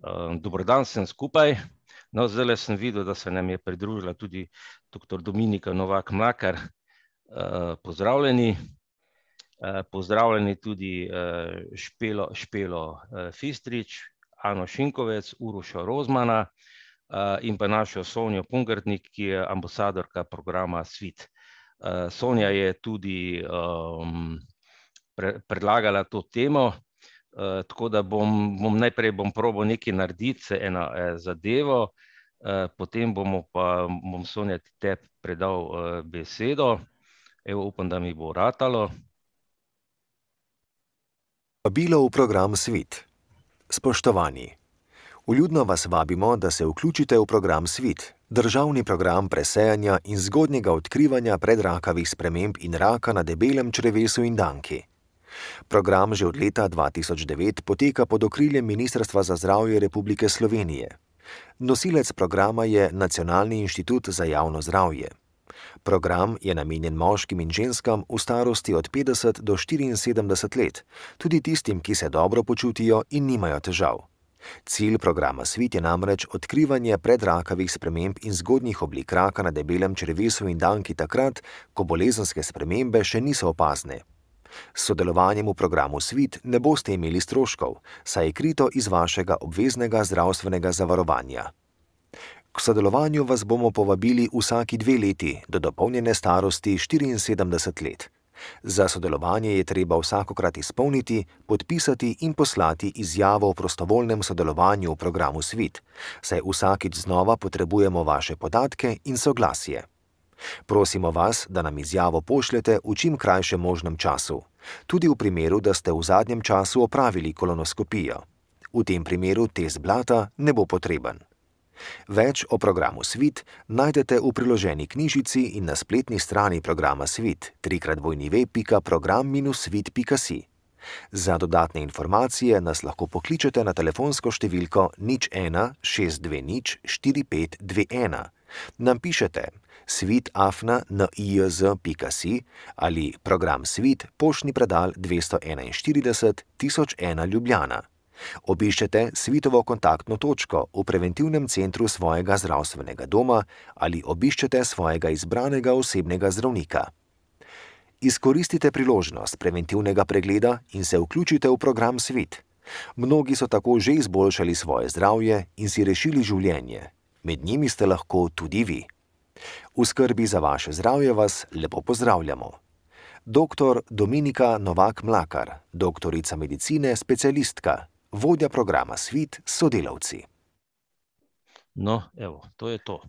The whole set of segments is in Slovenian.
Dober dan vsem skupaj. No, zdajle sem videl, da se nam je pridružila tudi dr. Dominika Novak-Mlakar. Pozdravljeni. Pozdravljeni tudi Špelo Fistrič, Ano Šinkovec, Uroša Rozmana in pa našo Sonjo Pungartnik, ki je ambasadorka programa Svit. Sonja je tudi predlagala to temo, tako da najprej bom probal nekaj narediti, eno zadevo, potem bom Sonja tebi predal besedo. Evo, upam, da mi bo ratalo. Vabilo v program Svit. Spoštovani, vljudno vas vabimo, da se vključite v program Svit, državni program presejanja in zgodnjega odkrivanja predrakavih sprememb in raka na debelem črevesu in danki. Program že od leta 2009 poteka pod okriljem Ministrstva za zdravje Republike Slovenije. Nosilec programa je Nacionalni inštitut za javno zdravje. Program je namenjen moškim in ženskam v starosti od 50 do 74 let, tudi tistim, ki se dobro počutijo in nimajo težav. Cilj programa Svit je namreč odkrivanje predrakavih sprememb in zgodnjih oblik raka na debelem črevesu in danki takrat, ko bolezenske spremembe še niso opazne. S sodelovanjem v programu Svit ne boste imeli stroškov, saj je krito iz vašega obveznega zdravstvenega zavarovanja. K sodelovanju vas bomo povabili vsaki 2 leti do dopolnjene starosti 74 let. Za sodelovanje je treba vsakokrat izpolniti, podpisati in poslati izjavo o prostovoljnem sodelovanju v programu Svit, saj vsakič znova potrebujemo vaše podatke in soglasje. Prosimo vas, da nam izjavo pošljete v čim krajšem možnem času, tudi v primeru, da ste v zadnjem času opravili kolonoskopijo. V tem primeru test blata ne bo potreben. Več o programu Svit najdete v priloženi knjižici in na spletni strani programa Svit www.program-svit.si. Za dodatne informacije nas lahko pokličete na telefonsko številko 01 620 4521. Nam pišete svit@nijz.si ali program Svit, poštni predal 241 1001 Ljubljana. Obiščete Svitovo kontaktno točko v preventivnem centru svojega zdravstvenega doma ali obiščete svojega izbranega osebnega zdravnika. Izkoristite priložnost preventivnega pregleda in se vključite v program Svit. Mnogi so tako že izboljšali svoje zdravje in si rešili življenje. Med njimi ste lahko tudi vi. V skrbi za vaše zdravje vas lepo pozdravljamo. Dr. Dominika Novak-Mlakar, doktorica medicine, specialistka, vodja programa Svit s sodelavci. No, evo, to je to.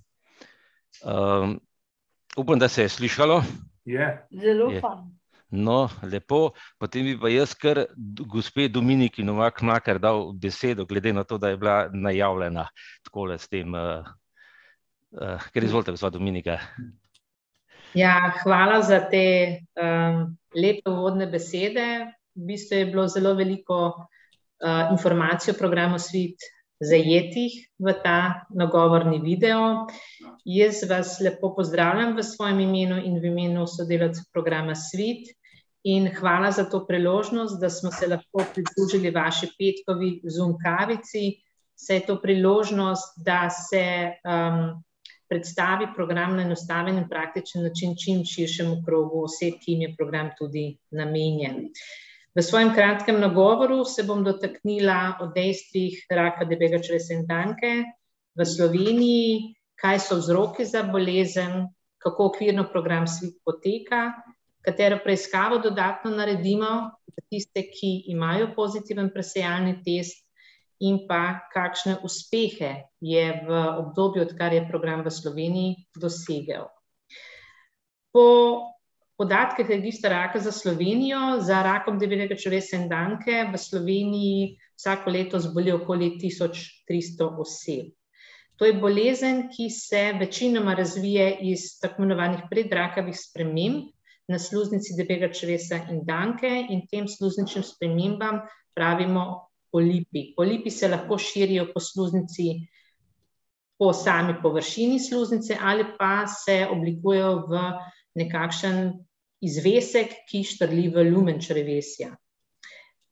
Upam, da se je slišalo. Je. Zelo fajn. No, lepo. Potem bi pa jaz kar gospe Dominiki Novak-Mlakar dal besedo, glede na to, da je bila najavljena takole s tem. Ker izvolite, gospa Dominika. Ja, hvala za te lepe uvodne besede. V bistvu je bilo zelo veliko informacij o programu Svit zajetih v ta nagovorni video. Jaz vas lepo pozdravljam v svojem imenu in v imenu sodelavcev programa Svit in hvala za to priložnost, da smo se lahko pridružili vaši petkovi Zoom kavici. Saj je to priložnost, da se predstavi program na enostaven in praktičen način čim širšemu krogu oseb, ki jim je program tudi namenjen. V svojem kratkem nagovoru se bom dotaknila o dejstvih raka debelega črevesa in danke v Sloveniji, kaj so vzroki za bolezen, kako okvirno program Svit poteka, katero preiskavo dodatno naredimo za tiste, ki imajo pozitiven presejalni test, in pa kakšne uspehe je v obdobju, odkar je program v Sloveniji dosegel. Po podatkih registra raka za Slovenijo, za rakom debelega črevesa in danke v Sloveniji vsako leto zboli okoli 1300 oseb. To je bolezen, ki se večinoma razvije iz tako imenovanih predrakavih sprememb na sluznici debelega črevesa in danke in tem sluzničnim spremembam pravimo polipi. Polipi se lahko širijo po sluznici, po sami površini sluznice ali pa se oblikujejo v nekakšen izvesek, ki štrli v lumen črevesja.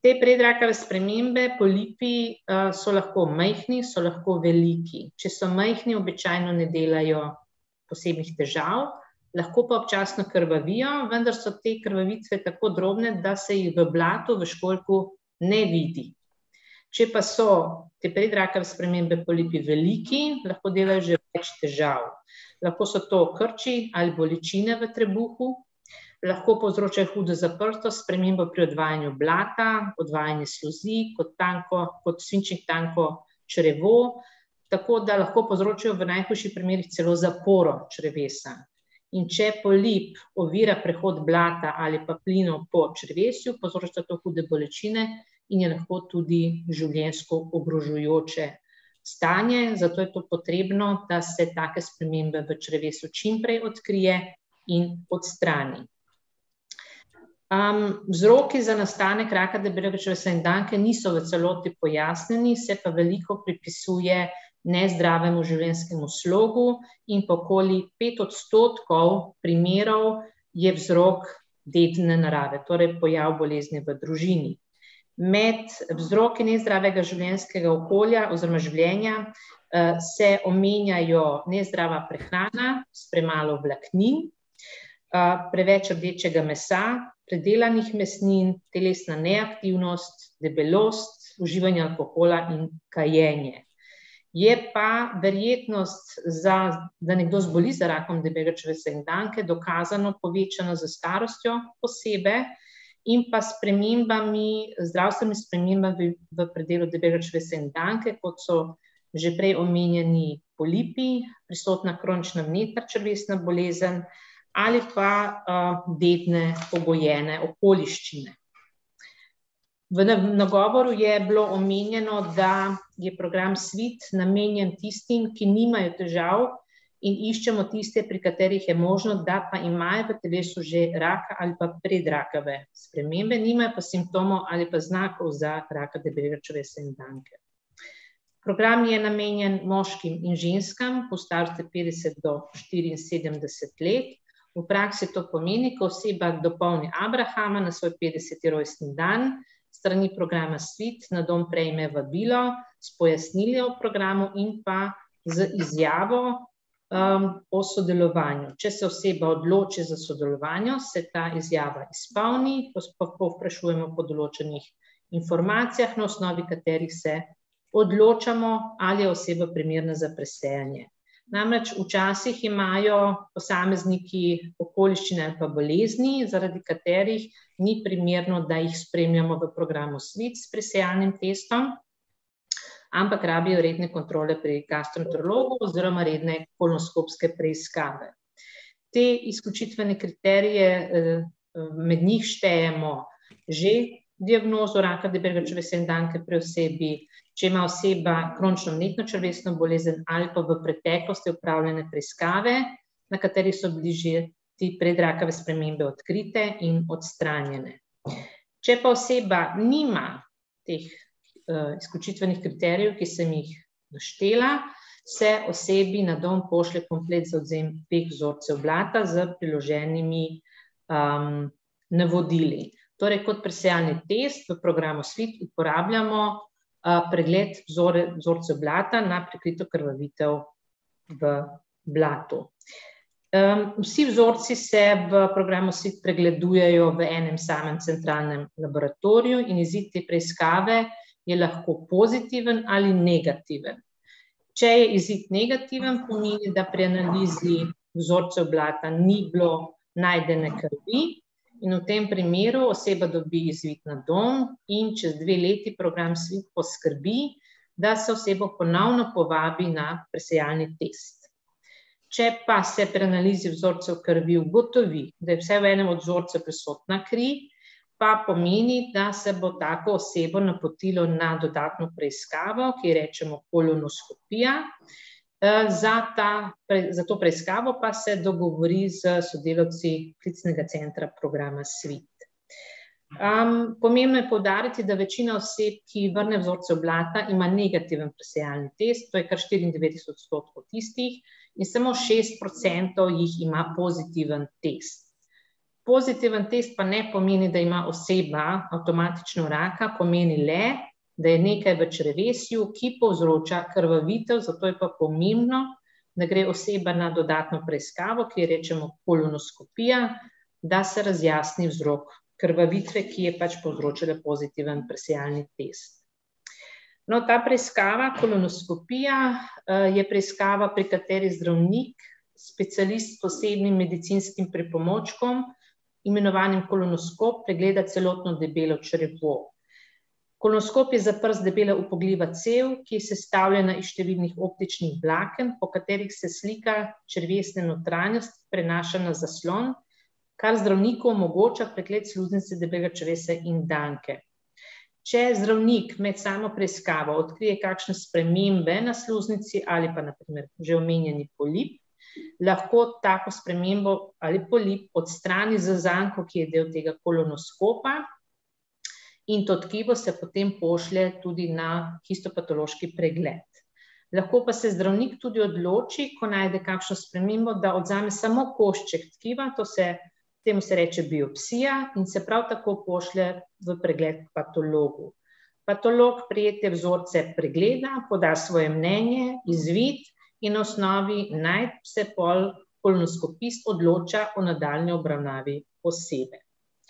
Te predrakave spremembe, polipi so lahko majhni, so lahko veliki. Če so majhni, običajno ne delajo posebnih težav, lahko pa občasno krvavijo, vendar so te krvavitve tako drobne, da se jih v blatu, v školjku ne vidi. Če pa so te predrakave spremembe polipi veliki, lahko delajo že več težav. Lahko so to krči ali bolečine v trebuhu, lahko povzročajo hudo zaprtost, spremembo pri odvajanju blata, odvajanje sluzi, kot svinčnik tanko črevo, tako da lahko povzročajo v najhujših primerih celo zaporo črevesa. In če polip ovira prehod blata ali pa plinov po črevesju, povzroča to hude bolečine in je lahko tudi življenjsko ogrožujoče stanje, zato je to potrebno, da se take spremembe v črevesu čim prej odkrije in odstrani. Vzroki za nastanek raka debelega črevesa in danke niso v celoti pojasnjeni, se pa veliko pripisuje nezdravemu življenjskemu slogu in po okoli 5% primerov je vzrok dedne narave, torej pojav bolezni v družini. Med vzroki nezdravega življenjskega okolja oziroma življenja se omenjajo nezdrava prehrana s premalo vlaknin, preveč rdečega mesa, predelanih mesnin, telesna neaktivnost, debelost, uživanje alkohola in kajenje. Je pa verjetnost, da nekdo zboli za rakom debelega črevesa in danke, dokazano povečana z starostjo osebe in pa zdravstvenimi spremembami v predelu debelega črevesa in danke, kot so že prej omenjeni polipi, prisotna kronična vnetna črevesna bolezen ali pa dedne pogojene okoliščine. V nagovoru je bilo omenjeno, da je program SVIT namenjen tistim, ki nimajo težav in iščemo tiste, pri katerih je možno, da pa imajo v telesu že raka ali pa predrakave spremembe, nimajo pa simptomov ali pa znakov za raka debelega črevesa in danke. Program je namenjen moškim in ženskam po starosti 50 do 74 let. V praksi to pomeni, ko oseba dopolni Abrahama na svoj 50. rojstni dan, strani programa SVIT na dom prejme vabilo s pojasnili o programu in pa z izjavo o sodelovanju. Če se oseba odloči za sodelovanje, se ta izjava izpolni, povprašujemo po določenih informacijah, na osnovi katerih se odločamo, ali je oseba primerna za presejanje. Namreč včasih imajo posamezniki okoliščine ali pa bolezni, zaradi katerih ni primerno, da jih spremljamo v programu SVIT s presejalnim testom, ampak rabijo redne kontrole pri gastroenterologu oziroma redne kolonoskopske preiskave. Te izključitvene kriterije, med njih štejemo že diagnozo raka debelega črevesa in danke pri osebi, če ima oseba kronično vnetno črevesno bolezen ali pa v preteklosti opravljene preiskave, na katerih so bili že ti predrakave spremembe odkrite in odstranjene. Če pa oseba nima teh izključitvenih kriterijev, ki sem jih naštela, se osebi na dom pošlje komplet za odvzem 5 vzorcev blata z priloženimi navodili. Torej, kot presejalni test v programu SVIT uporabljamo pregled vzorcev blata na prikrito krvavitev v blatu. Vsi vzorci se v programu SVIT pregledujejo v enem samem centralnem laboratoriju in izid te preiskave je lahko pozitiven ali negativen. Če je izid negativen, pomeni, da pri analizi vzorcev blata ni bilo najdene krvi, in v tem primeru oseba dobi izvid na dom in čez 2 leti program SVIT poskrbi, da se osebo ponovno povabi na presejalni test. Če pa se pri analizi vzorcev krvi ugotovi, da je vsaj v enem od vzorcev prisotna kri, pa pomeni, da se bo tako osebo napotilo na dodatno preiskavo, ki rečemo kolonoskopija. Za to preiskavo pa se dogovori z sodelavci klicnega centra programa SVIT. Pomembno je poudariti, da večina oseb, ki vrne vzorce blata, ima negativen presejalni test, to je kar 94% tistih, in samo 6% jih ima pozitiven test. Pozitiven test pa ne pomeni, da ima oseba avtomatično raka, pomeni le, da je nekaj v črevesju, ki povzroča krvavitev, zato je pa pomembno, da gre oseba na dodatno preiskavo, ki jo rečemo kolonoskopija, da se razjasni vzrok krvavitve, ki je pač povzročila pozitiven presejalni test. No, ta preiskava, kolonoskopija, je preiskava, pri kateri zdravnik, specialist s posebnim medicinskim pripomočkom, imenovanim kolonoskop, pregleda celotno debelo črevo. Kolonoskop je zaprt debela upogljiva cev, ki je sestavljena iz številnih optičnih vlaken, po katerih se slika črevesne notranjosti prenaša na zaslon, kar zdravniku omogoča pregled sluznice debelega črevesa in danke. Če zdravnik med samo preiskavo odkrije kakšne spremembe na sluznici ali pa na primer že omenjeni polip, lahko tako spremembo ali polip odstrani z zanko, ki je del tega kolonoskopa, in to tkivo se potem pošlje tudi na histopatološki pregled. Lahko pa se zdravnik tudi odloči, ko najde kakšno spremembo, da odzame samo košček tkiva, temu se reče biopsija, in se prav tako pošlje v pregled k patologu. Patolog prejete vzorce pregleda, poda svoje mnenje, izvid in na osnovi naj se pol kolonoskopist odloča o nadaljnji obravnavi osebe.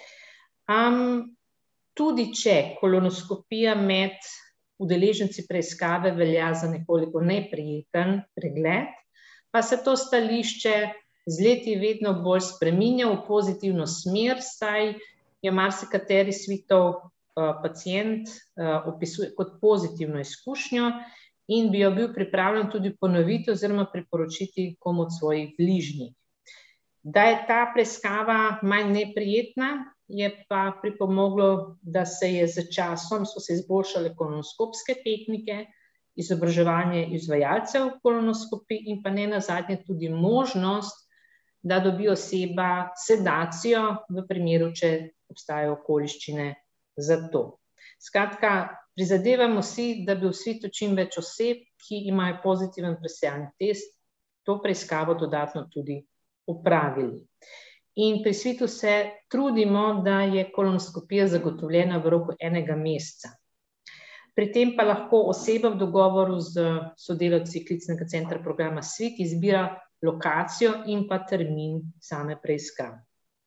Tudi če kolonoskopija med udeleženci preiskave velja za nekoliko neprijeten pregled, pa se to stališče z leti vedno bolj spreminja v pozitivno smer, saj je marsikateri svitov pacient opisuje kot pozitivno izkušnjo in bi jo bil pripravljen tudi ponoviti oziroma priporočiti komu od svojih bližnjih. Da je ta preiskava manj neprijetna, je pa pripomoglo, da so se izboljšale kolonoskopske tehnike, izobraževanje izvajalcev kolonoskopij in pa ne nazadnje tudi možnost, da dobi oseba sedacijo v primeru, če obstajajo okoliščine za to. Skratka, prizadevamo si, da bi v svitu čim več oseb, ki imajo pozitiven presejalni test, to preiskavo dodatno tudi opravili. In pri svitu se trudimo, da je kolonoskopija zagotovljena v roku 1 meseca. Pri tem pa lahko oseba v dogovoru z sodelavci klicnega centra programa Svit izbira lokacijo in pa termin same preiskave.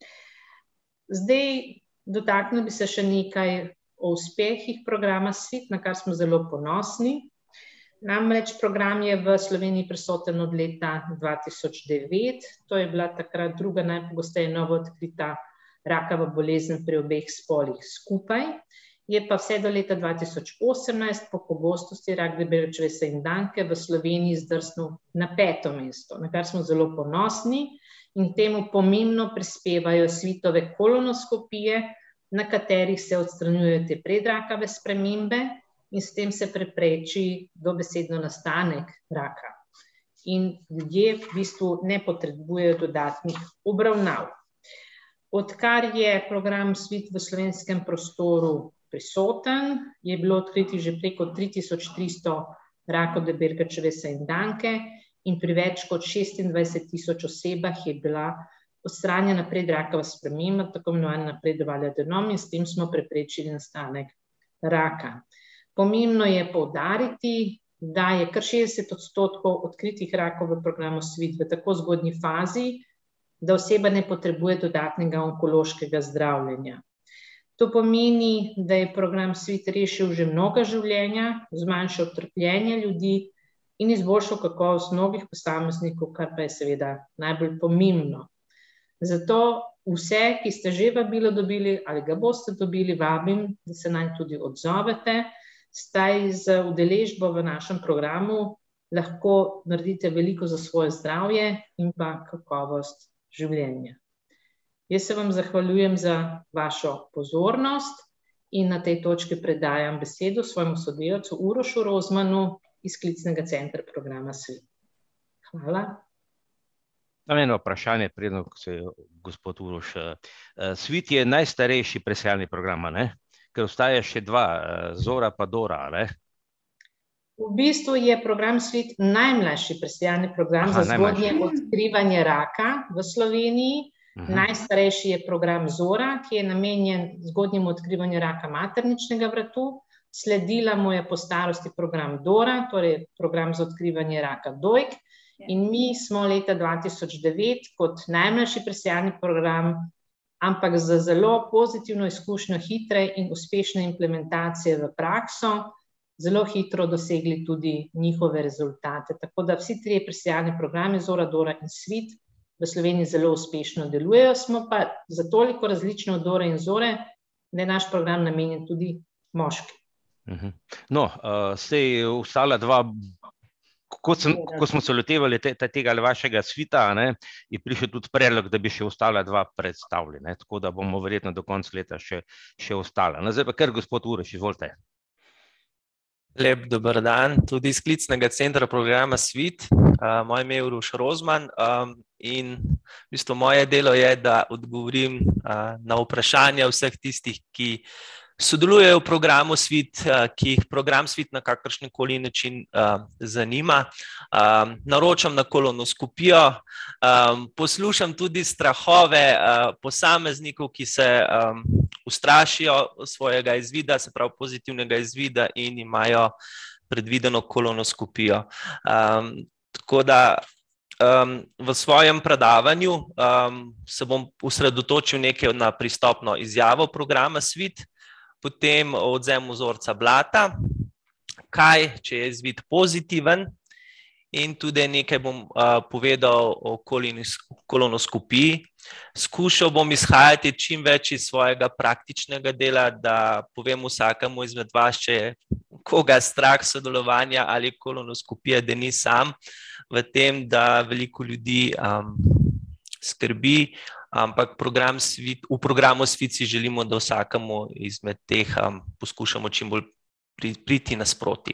Zdaj, dotaknili bi se še nekaj o uspehih programa Svit, na kar smo zelo ponosni. Namreč program je v Sloveniji prisoten od leta 2009, to je bila takrat druga najpogosteje novo odkrita rakava bolezen pri obeh spolih skupaj, je pa vse do leta 2018 po pogostosti rak debelega črevesa in danke v Sloveniji zdrsnil na 5. mesto, na kar smo zelo ponosni in temu pomembno prispevajo svitove kolonoskopije, na katerih se odstranjujejo te predrakave spremembe in s tem se prepreči dobesedno nastanek raka. In ljudje v bistvu ne potrebujejo dodatnih obravnav. Odkar je program Svit v slovenskem prostoru prisoten, je bilo odkritih že preko 3300 rakov debelega črevesa in danke in pri več kot 26.000 osebah je bila odstranjena predrakava sprememba, tako imenovana napredovalni adenom, in s tem smo preprečili nastanek raka. Pomembno je poudariti, da je kar 60% odkritih rakov v programu Svit v tako zgodnji fazi, da oseba ne potrebuje dodatnega onkološkega zdravljenja. To pomeni, da je program Svit rešil že mnoga življenja, zmanjšal trpljenje ljudi in izboljšal kakovost mnogih posameznikov, kar pa je seveda najbolj pomembno. Zato vse, ki ste že vabilo dobili ali ga boste dobili, vabim, da se nanj tudi odzovete, saj z udeležbo v našem programu lahko naredite veliko za svoje zdravje in pa kakovost življenja. Jaz se vam zahvaljujem za vašo pozornost in na tej točki predajam besedo svojemu sodelavcu Urošu Rozmanu iz klicnega centra programa Svit. Hvala. Eno vprašanje, predno se gospod Uroš. Svit je najstarejši presejalni program, ne? Ker ostaja še 2, Zora pa Dora, ne? V bistvu je program Svit najmlajši presejalni program za zgodnje odkrivanje raka v Sloveniji. Najstarejši je program Zora, ki je namenjen zgodnjemu odkrivanju raka materničnega vratu. Sledila mu je po starosti program Dora, torej program za odkrivanje raka dojk. In mi smo leta 2009 kot najmlajši presejalni program, ampak z zelo pozitivno izkušnjo hitre in uspešne implementacije v prakso, zelo hitro dosegli tudi njihove rezultate. Tako da vsi trije presejalni programi, Zora, Dora in Svit, v Sloveniji zelo uspešno delujejo. Smo pa za toliko različne od Dore in Zore, da je naš program namenjen tudi moškim. No, sej ostala dva, ko smo se lotevali tega vašega svita, je prišel tudi predlog, da bi še ostala dva predstavili, tako da bomo verjetno do konca leta še ostala. Zdaj pa kar gospod Uroš, izvolite. Lep dober dan, tudi iz Klicnega centra programa Svit. Moje ime je Uroš Rozman in v bistvu moje delo je, da odgovorim na vprašanja vseh tistih, ki sodelujejo v programu Svit, ki jih program Svit na kakršenkoli način zanima. Naročam na kolonoskopijo, poslušam tudi strahove posameznikov, ki se ustrašijo svojega izvida, se pravi pozitivnega izvida in imajo predvideno kolonoskopijo. Tako da v svojem predavanju se bom osredotočil nekaj na pristopno izjavo programa Svit, potem o odvzemu vzorca blata, kaj, če je izvid pozitiven, in tudi nekaj bom povedal o kolonoskopiji. Skušal bom izhajati čim več iz svojega praktičnega dela, da povem vsakemu izmed vas, če je koga strah sodelovanja ali kolonoskopija, da ni sam v tem, da veliko ljudi skrbi, ampak v programu Svit si želimo, da vsakemu izmed teh poskušamo čim bolj priti nasproti.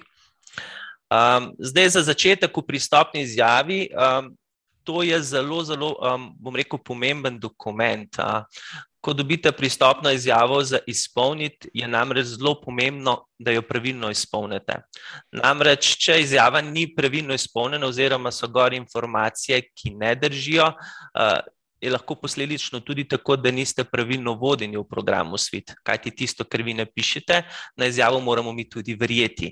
Zdaj za začetek v pristopni izjavi, to je zelo, bom rekel, pomemben dokument. Ko dobite pristopno izjavo za izpolniti, je namreč zelo pomembno, da jo pravilno izpolnite. Namreč, če izjava ni pravilno izpolnjena oziroma so gor informacije, ki ne držijo, je lahko posledično tudi tako, da niste pravilno vodeni v programu Svit. Kajti tisto, kar vi napišete, na izjavo moramo mi tudi verjeti.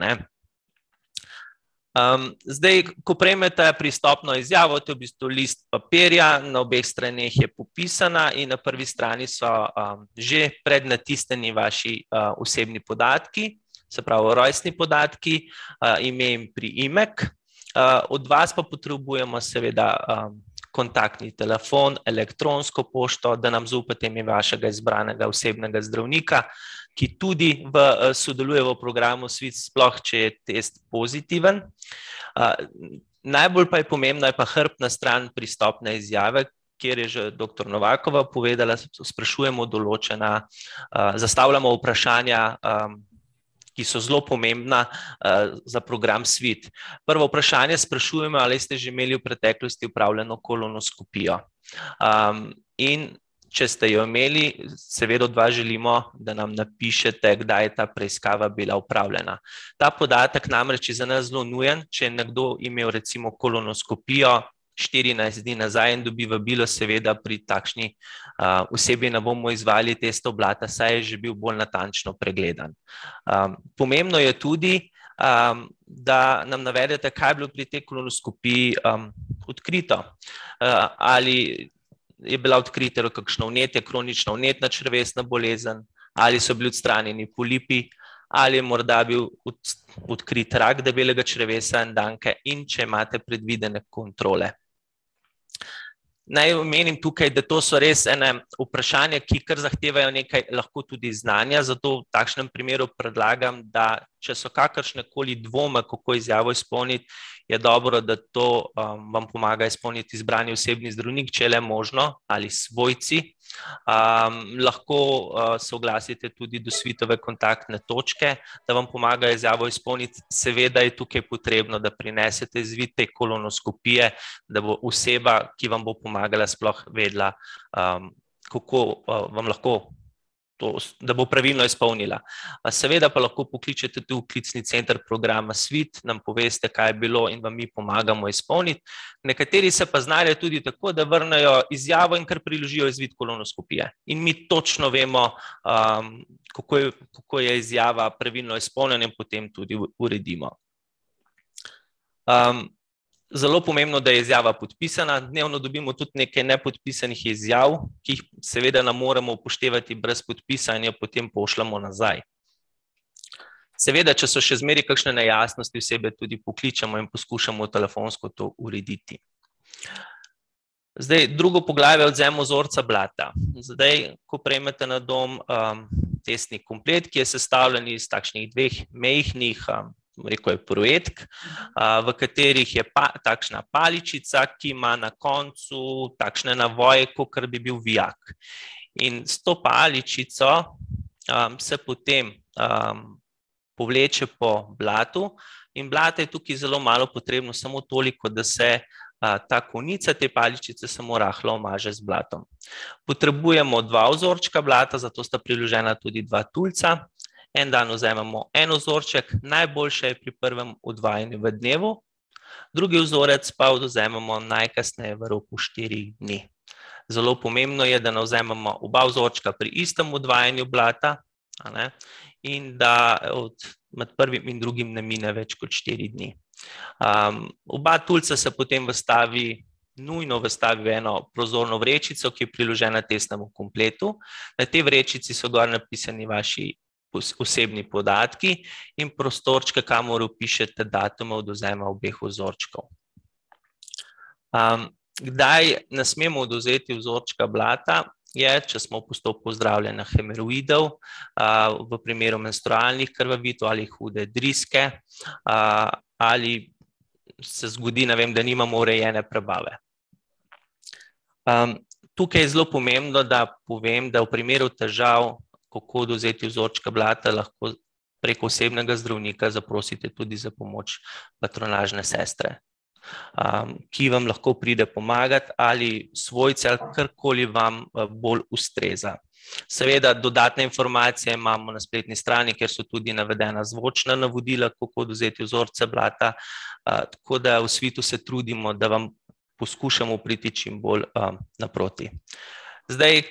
Zdaj, ko prejmete pristopno izjavo, to je v bistvu list papirja, na obeh straneh je popisana in na prvi strani so že prednatisnjeni vaši osebni podatki, se pravi rojstni podatki, ime in priimek. Od vas pa potrebujemo seveda kontaktni telefon, elektronsko pošto, da nam zaupate ime vašega izbranega osebnega zdravnika, ki tudi sodeluje v programu Svit, sploh če je test pozitiven. Najbolj pa je pomembna pa hrbtna stran pristopne izjave, kjer je že dr. Novakova povedala, sprašujemo določena, zastavljamo vprašanja, ki so zelo pomembna za program Svit. Prvo vprašanje sprašujemo, ali ste že imeli v preteklosti opravljeno kolonoskopijo. In če ste jo imeli, seveda od vas želimo, da nam napišete, kdaj je ta preiskava bila opravljena. Ta podatek namreč je za nas zelo nujen, če je nekdo imel recimo kolonoskopijo 14 dni nazaj in dobi vabilo, seveda pri takšni osebi ne bomo izvajali testov blata, saj je že bil bolj natančno pregledan. Pomembno je tudi, da nam navedete, kaj je bilo pri tej kolonoskopiji odkrito. Ali je bila odkrita kakšno vnetje, kronična vnetna črevesna bolezen, ali so bili odstranjeni polipi, ali je morda bil odkrit rak debelega črevesa in danke, in če imate predvidene kontrole. Naj omenim tukaj, da to so res ene vprašanja, ki kar zahtevajo nekaj lahko tudi znanja, zato v takšnem primeru predlagam, da če so kakršnekoli dvome, kako izjavo izpolniti, je dobro, da to vam pomaga izpolniti izbrani osebni zdravnik, če je le možno, ali svojci. Lahko se oglasite tudi do Svitove kontaktne točke, da vam pomaga izjavo izpolniti. Seveda je tukaj potrebno, da prinesete izvid te kolonoskopije, da bo oseba, ki vam bo pomagala, sploh vedela, kako vam lahko da bo pravilno izpolnila. Seveda pa lahko pokličete tudi v klicni center programa SVIT, nam poveste, kaj je bilo in vam mi pomagamo izpolniti. Nekateri se pa znajo tudi tako, da vrnejo izjavo in kar priložijo izvid kolonoskopije. In mi točno vemo, kako je izjava pravilno izpolnjena in potem tudi uredimo. Zelo pomembno, da je izjava podpisana. Dnevno dobimo tudi nekaj nepodpisanih izjav, ki jih seveda ne moremo upoštevati brez podpisa in jo potem pošljamo nazaj. Seveda, če so še zmeraj kakšne nejasnosti, osebe tudi pokličemo in poskušamo telefonsko to urediti. Zdaj, drugo poglavje je odvzem vzorca blata. Zdaj, ko prejmete na dom testni komplet, ki je sestavljen iz takšnih dveh majhnih, rekel je projektk, v katerih je takšna paličica, ki ima na koncu takšne navoje, kakor bi bil vijak. In s to paličico se potem povleče po blatu in blata je tukaj zelo malo potrebno, samo toliko, da se ta konica te paličice samo rahlo omaže z blatom. Potrebujemo 2 vzorčka blata, zato sta priložena tudi 2 tulca. En dan vzamemo en vzorček, najboljše je pri prvem odvajanju v dnevu, drugi vzorec pa vzamemo najkasneje v roku 4 dni. Zelo pomembno je, da ne vzamemo oba vzorčka pri istem odvajanju blata in da med prvim in drugim ne mine več kot 4 dni. Oba tulca se potem nujno vstavi v eno prozorno vrečico, ki je priložena testnemu kompletu. Na tej vrečici so gor napisani vaši osebni podatki in prostorčke, kamor vpišete datume odvzema obeh vzorčkov. Kdaj ne smemo odvzeti vzorčka blata, je, če smo v postopku zdravljenja hemoroidov, v primeru menstrualnih krvavitev ali hude driske, ali se zgodi, ne vem, da nimamo urejene prebave. Tukaj je zelo pomembno, da povem, da v primeru težav, kako odvzeti vzorčka blata, lahko preko osebnega zdravnika zaprosite tudi za pomoč patronažne sestre, ki vam lahko pride pomagati ali svojce ali karkoli vam bolj ustreza. Seveda dodatne informacije imamo na spletni strani, kjer so tudi navedena zvočna navodila, kako odvzeti vzorce blata, tako da v SVIT-u se trudimo, da vam poskušamo priti čim bolj naproti. Zdaj,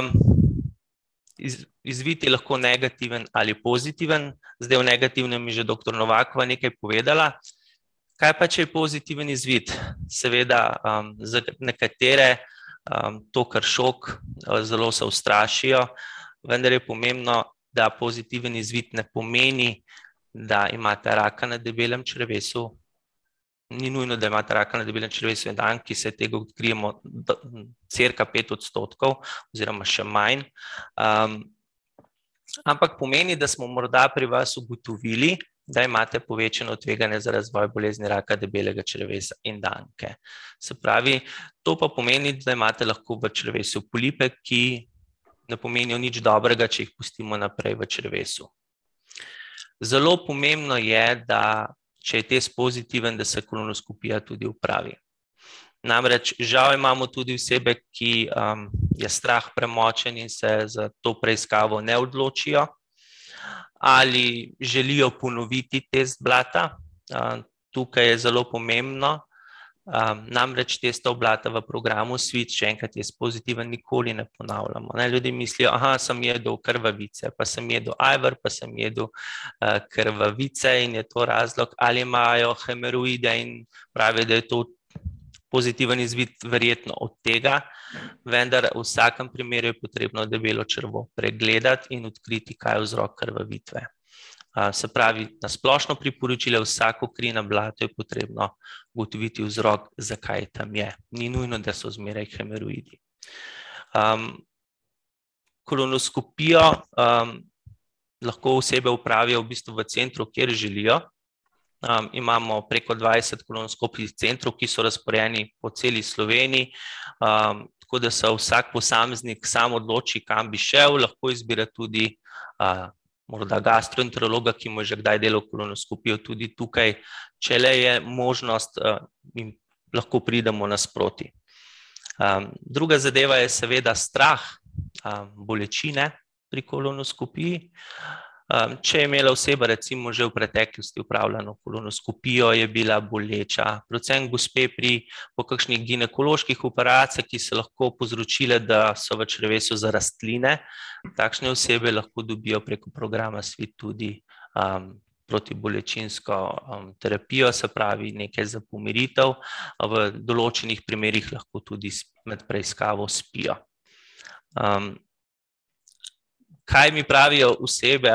izvid je lahko negativen ali pozitiven. Zdaj v negativnem je že dr. Novakova nekaj povedala. Kaj pa, če je pozitiven izvid? Seveda za nekatere to kar šok, zelo se ustrašijo, vendar je pomembno, da pozitiven izvid ne pomeni, da imate raka na debelem črevesu. Ni nujno, da imate raka na debelem črevesu en dan, ki se tega odkrijemo cirka 5% oziroma še manj. Ampak pomeni, da smo morda pri vas ugotovili, da imate povečano tveganje za razvoj bolezni raka debelega črevesa in danke. Se pravi, to pa pomeni, da imate lahko v črevesu polipe, ki ne pomenijo nič dobrega, če jih pustimo naprej v črevesu. Zelo pomembno je, da če je test pozitiven, da se kolonoskopija tudi opravi. Namreč žal imamo tudi osebe, ki je strah premočen in se za to preiskavo ne odločijo ali želijo ponoviti test blata. Tukaj je zelo pomembno, namreč testov blata v programu SVIT, če enkrat je pozitiven, nikoli ne ponavljamo. Ljudje mislijo, sem jedel krvavice, pa sem jedel ajvar, pa sem jedel krvavice in je to razlog, ali imajo hemoroide in pravijo, da je to pozitiven izvid verjetno od tega, vendar v vsakem primeru je potrebno debelo črvo pregledati in odkriti, kaj je vzrok krvavitve. Se pravi, na splošno priporočilo vsako kri na blatu je potrebno ugotoviti vzrok, zakaj tam je. Ni nujno, da so zmeraj hemoroidi. Kolonoskopijo lahko osebe opravijo v bistvu v centru, kjer želijo. Imamo preko 20 kolonoskopijskih centrov, ki so razporejeni po celi Sloveniji, tako da se vsak posameznik sam odloči, kam bi šel, lahko izbira tudi morda gastroenterologa, ki mu je že kdaj delal kolonoskopijo, tudi tukaj, če le je možnost, in lahko pridemo nasproti. Druga zadeva je seveda strah bolečine. pri kolonoskopiji. Če je imela oseba recimo že v preteklosti upravljeno kolonoskopijo, je bila boleča, predvsem gospe po kakšnih ginekoloških operacijah, ki so lahko povzročile, da so v črevesu zarastline, takšne osebe lahko dobijo preko programa SVIT tudi protibolečinsko terapijo, se pravi nekaj za pomiritev, v določenih primerih lahko tudi med preiskavo spijo. Kaj mi pravijo osebe?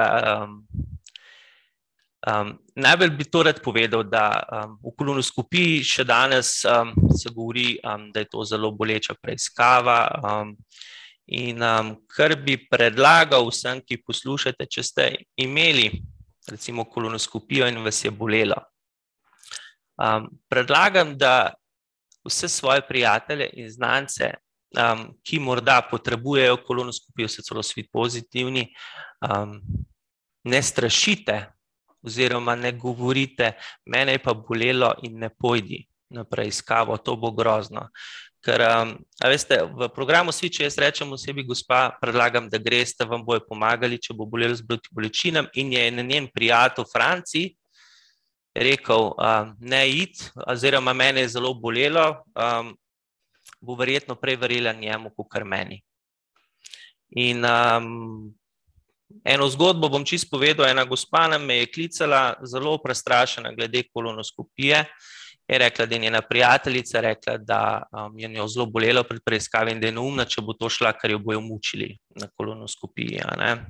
Najbolj bi to rad povedal, da v kolonoskopiji še danes se govori, da je to zelo boleča preiskava, in kar bi predlagal vsem, ki poslušate, če ste imeli recimo kolonoskopijo in vas je bolelo, predlagam, da vse svoje prijatelje in znance, ki morda potrebujejo kolonoskopijo, so celo SVIT pozitivni, ne strašite oziroma ne govorite, mene je pa bolelo in ne pojdi na preiskavo, to bo grozno. Ker, veste, v programu SVIT, če jaz rečem osebi, gospa, predlagam, da greste, vam bojo pomagali, če bo bolelo z bolečinam, in je njen prijatelj Franci rekel, ne iti, oziroma mene je zelo bolelo, bo verjetno prej verjela njemu, kakor meni. In eno zgodbo bom čisto povedal, ena gospa me je klicala, zelo prestrašena glede kolonoskopije, je rekla, da je njena prijateljica rekla, da je njo zelo bolelo pred preiskavi in da je neumna, če bo to šla, ker jo bojo mučili na kolonoskopiji.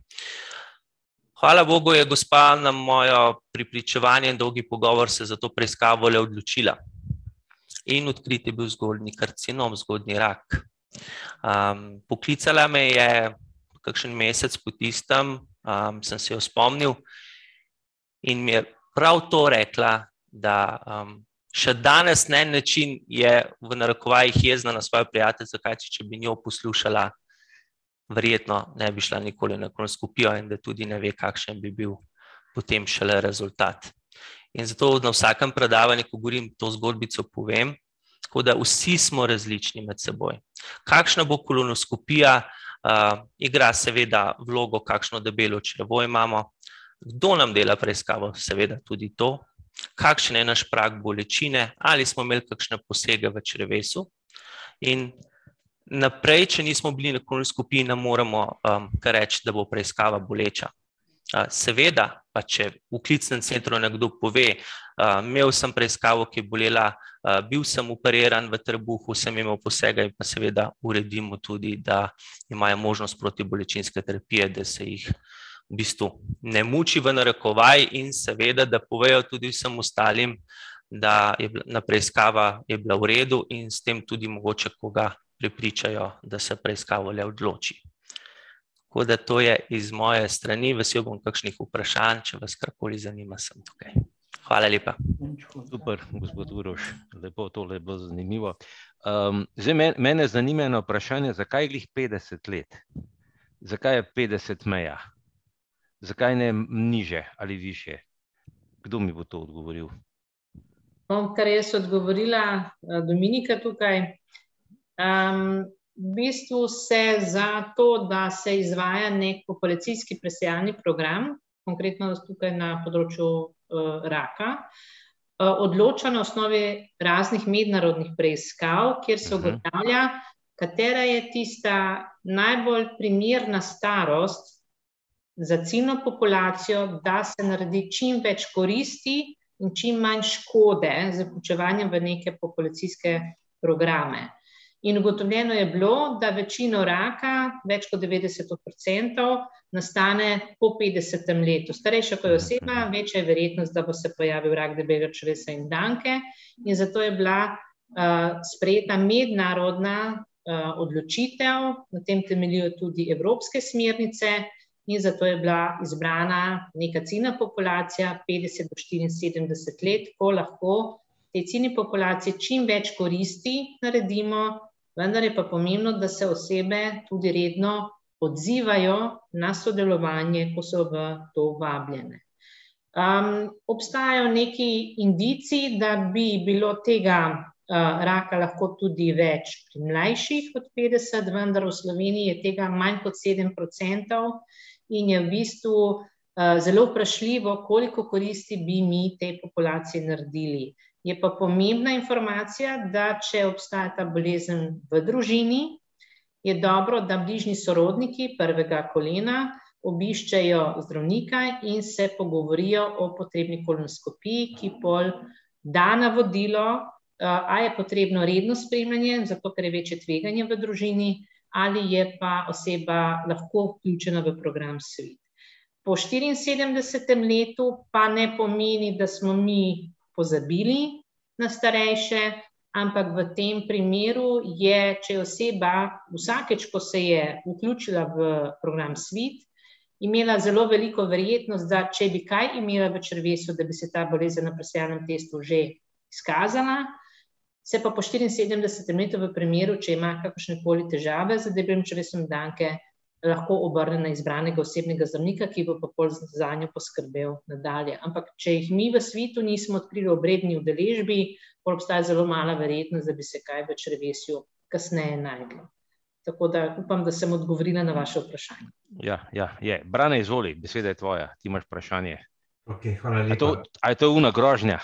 Hvala Bogu je gospa na mojo prepričevanje in dolgi pogovor se za to preiskavo le odločila. In odkrit je bil zgodnji karcinom, zgodnji rak. Poklicala me je kakšen mesec po tistem, sem se jo spomnil in mi je prav to rekla, da še danes na en način je v narekovajih jezna na svojo prijateljico, kajti če bi njo poslušala, verjetno ne bi šla nikoli na kolonoskopijo in da tudi ne ve, kakšen bi bil potem šele rezultat. In zato na vsakem predavanju, ko govorim, to zgodbico povem, tako da vsi smo različni med seboj. Kakšna bo kolonoskopija, igra seveda vlogo, kakšno debelo črevo imamo, kdo nam dela preiskavo, seveda tudi to, kakšen je naš prag bolečine, ali smo imeli kakšne posege v črevesu in naprej, če nismo bili na kolonoskopiji, ne moremo kar reči, da bo preiskava boleča. Seveda, pa če v klicnem centru nekdo pove, imel sem preiskavo, ki je bolela, bil sem operiran v trebuhu, sem imel posega in pa seveda uredimo tudi, da imajo možnost protibolečinske terapije, da se jih v bistvu ne muči v narekovaj in seveda, da povejo tudi vsem ostalim, da je bila preiskava je bila v redu in s tem tudi mogoče koga prepričajo, da se preiskavo le odloči. Tako da to je iz moje strani, vesel bom kakšnih vprašanj, če vas karkoli zanima, sem tukaj. Hvala lepa. Super, gospod Uroš, lepo, tole je bilo zanimivo. Zdaj, mene zanima eno vprašanje, zakaj glih 50 let? Zakaj je 50 meja? Zakaj ne niže ali više? Kdo mi bo to odgovoril? Bom kar jaz odgovorila, Dominika tukaj. V bistvu se za to, da se izvaja nek populacijski presejalni program, konkretno tukaj na področju raka, odloča na osnovi raznih mednarodnih preiskav, kjer se ugotavlja, katera je tista najbolj primerna starost za ciljno populacijo, da se naredi čim več koristi in čim manj škode z vključevanjem v neke populacijske programe. In ugotovljeno je bilo, da večino raka, več kot 90%, nastane po 50. letu. Starejša ko je oseba, večja je verjetnost, da bo se pojavil rak debelega črevesa in danke. In zato je bila sprejeta mednarodna odločitev, na tem temeljijo tudi evropske smernice in zato je bila izbrana neka ciljna populacija 50 do 74 let, ko lahko tej ciljni populaciji čim več koristi naredimo, vendar je pa pomembno, da se osebe tudi redno odzivajo na sodelovanje, ko so v to vabljene. Obstajajo neki indici, da bi bilo tega raka lahko tudi več pri mlajših od 50, vendar v Sloveniji je tega manj kot 7% in je v bistvu zelo vprašljivo, koliko koristi bi mi tej populaciji naredili. Je pa pomembna informacija, da če obstaja ta bolezen v družini, je dobro, da bližnji sorodniki prvega kolena obiščejo zdravnika in se pogovorijo o potrebni kolonoskopiji, ki pol da navodilo, a je potrebno redno spremljanje, zato ker je večje tveganje v družini, ali je pa oseba lahko vključena v program SVIT. Po 74. letu pa ne pomeni, da smo mi pozabili na starejše, ampak v tem primeru je, če je oseba vsakeč, ko se je vključila v program SVIT, imela zelo veliko verjetnost, da če bi kaj imela v črevesju, da bi se ta bolezen na presejalnem testu že izkazala, se pa po 74. letu v primeru, če ima kakršnekoli težave z debelim črevesom danke, lahko obrne na izbranega osebnega zdravnika, ki bo pa pol zanjo poskrbel nadalje. Ampak če jih mi v SVIT-u nismo odkrili ob redni udeležbi, pol obstaja zelo mala verjetnost, da bi se kaj v črevesju kasneje našlo. Tako da upam, da sem odgovorila na vaše vprašanje. Ja, je. Brane, izvoli, beseda je tvoja, ti imaš vprašanje. Okay, hvala lepa. A je to una grožnja?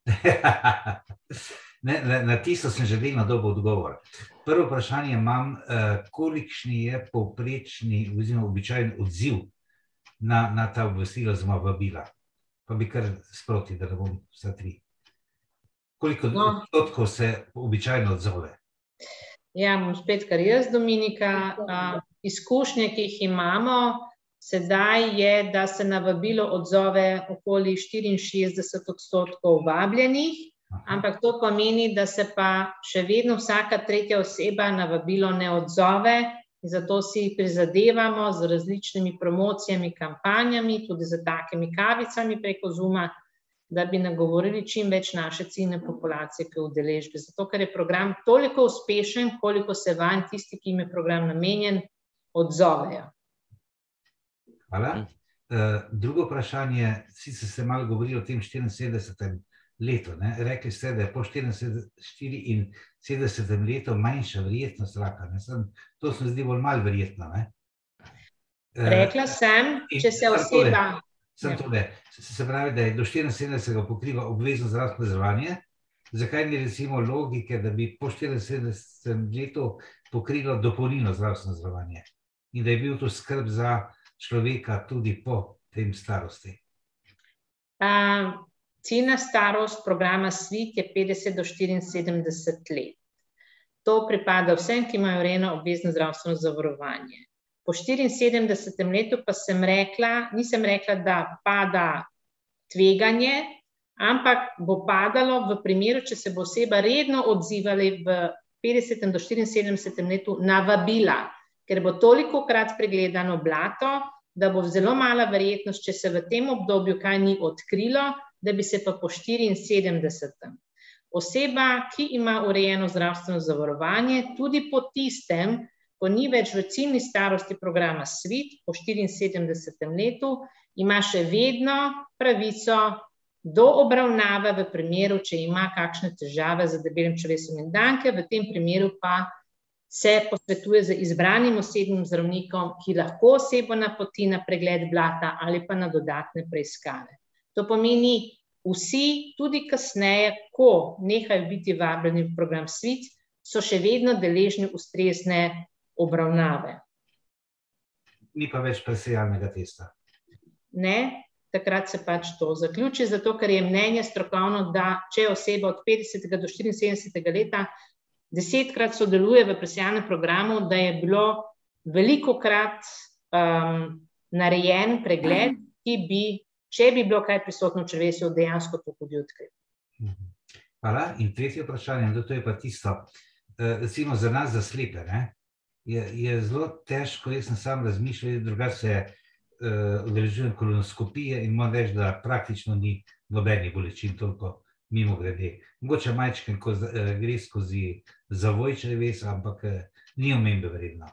Na tisto sem že delno dobil odgovor. Prvo vprašanje imam, kolikšni je povprečni oziroma običajen odziv na ta obvestila oziroma vabila. Pa bi kar sproti, da ne bom vsa tri. Koliko odstotkov se običajno odzove? Ja, bom spet kar jaz, Dominika. Izkušnje, ki jih imamo, sedaj je, da se na vabilo odzove okoli 64% vabljenih, ampak to pomeni, da se pa še vedno vsaka tretja oseba na vabilo ne odzove in zato si prizadevamo z različnimi promocijami, kampanjami, tudi z takimi kavicami preko Zooma, da bi nagovorili čim več naše ciljne populacije k udeležbi. Zato, ker je program toliko uspešen, koliko se vanj tisti, ki jim je program namenjen, odzovejo. Hvala. Drugo vprašanje, sicer ste malo govorili o tem 74. letu, ne? Rekli ste, da je po 74. letu manjša verjetnost raka. To se mi zdi bolj malo verjetno. Ne? Rekla sem, če se oseba... Se pravi, da je do 74. pokriva obvezno zdravstveno zavarovanje, zakaj ni recimo logike, da bi po 74. letu pokrilo dopolnilno zdravstveno zavarovanje in da je bil to skrb za človeka tudi po tem starosti? Ciljna starost programa SVIT je 50 do 74 let. To pripada vsem, ki imajo urejeno obvezno zdravstveno zavarovanje. Po 74. letu pa nisem rekla, da pada tveganje, ampak bo padalo v primeru, če se bo oseba redno odzivala v 50. do 74. letu na vabila, ker bo tolikokrat pregledano blato, da bo zelo mala verjetnost, če se v tem obdobju kaj ni odkrilo, da bi se pa po 74. Oseba, ki ima urejeno zdravstveno zavarovanje, tudi po tistem, ko ni več v ciljni starosti programa SVIT, po 74. letu, ima še vedno pravico do obravnave v primeru, če ima kakšne težave z debelim črevesom danke, v tem primeru pa se posvetuje z izbranim osebnim zdravnikom, ki lahko osebo napoti na pregled blata ali pa na dodatne preiskave. To pomeni, vsi tudi kasneje, ko nehajo biti vabljeni v program SVIT, so še vedno deležni ustrezne obravnave. Ni pa več presejalnega testa. Ne, takrat se pač to zaključi, zato ker je mnenje strokovno, da če oseba od 50. do 74. leta 10-krat sodeluje v presejalnem programu, da je bilo velikokrat narejen pregled, ki bi, če bi bilo kaj prisotno v črevesju, dejansko to tudi odkril. Hvala. In tretje vprašanje, to je pa tisto, recimo za nas, za slepe, ne? Je zelo težko, jaz sem sam razmišljal, drugače se udeležujem kolonoskopije in moram reči, da praktično ni nobenih bolečin toliko mimo grede. Mogoče majčken, ko gre skozi zavoj črevesa, ampak ni omembe vredno.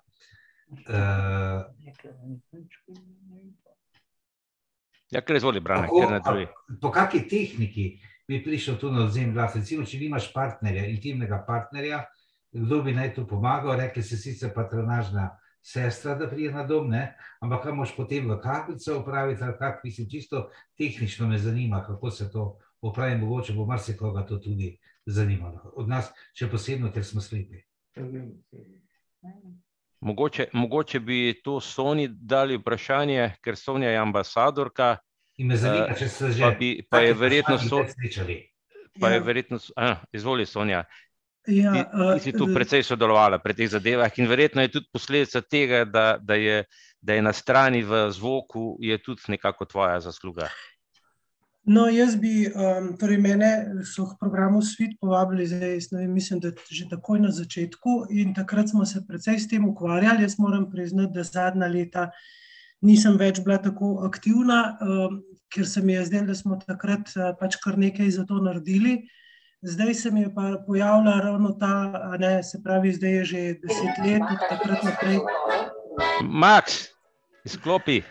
Ja, kar izvoli, Brane, kar na drugi. Po kakšni tehniki bi prišel tu na odzem glas. Recimo, če nimaš partnerja, intimnega partnerja, kdo bi naj tu pomagal, rekli se sicer patronažna sestra, da prije na dom, ne? Ampak kaj moš potem v kapljico upraviti, ali kak, mislim, čisto tehnično me zanima, kako se to upravi, mogoče bo marsikoga to tudi zanimalo. Od nas še posebno, ker smo slepi. Mogoče bi to Sonji dali vprašanje, ker Sonja je ambasadorka. In me zanima, če ste že pa je verjetno slišali. Izvoli, Sonja. Ti si tu precej sodelovala pri teh zadevah in verjetno je tudi posledica tega, da je na strani v zvoku, je tudi nekako tvoja zasluga. No, jaz bi, torej mene so v programu Svit povabili, zdaj mislim, da že takoj na začetku in takrat smo se precej s tem ukvarjali. Jaz moram priznati, da zadnja leta nisem več bila tako aktivna, ker se mi je zdelo, da smo takrat pač kar nekaj za to naredili. Zdaj se mi je pa pojavila ravno ta, se pravi, zdaj je že 10 let, od takrat naprej. Max, izklopi.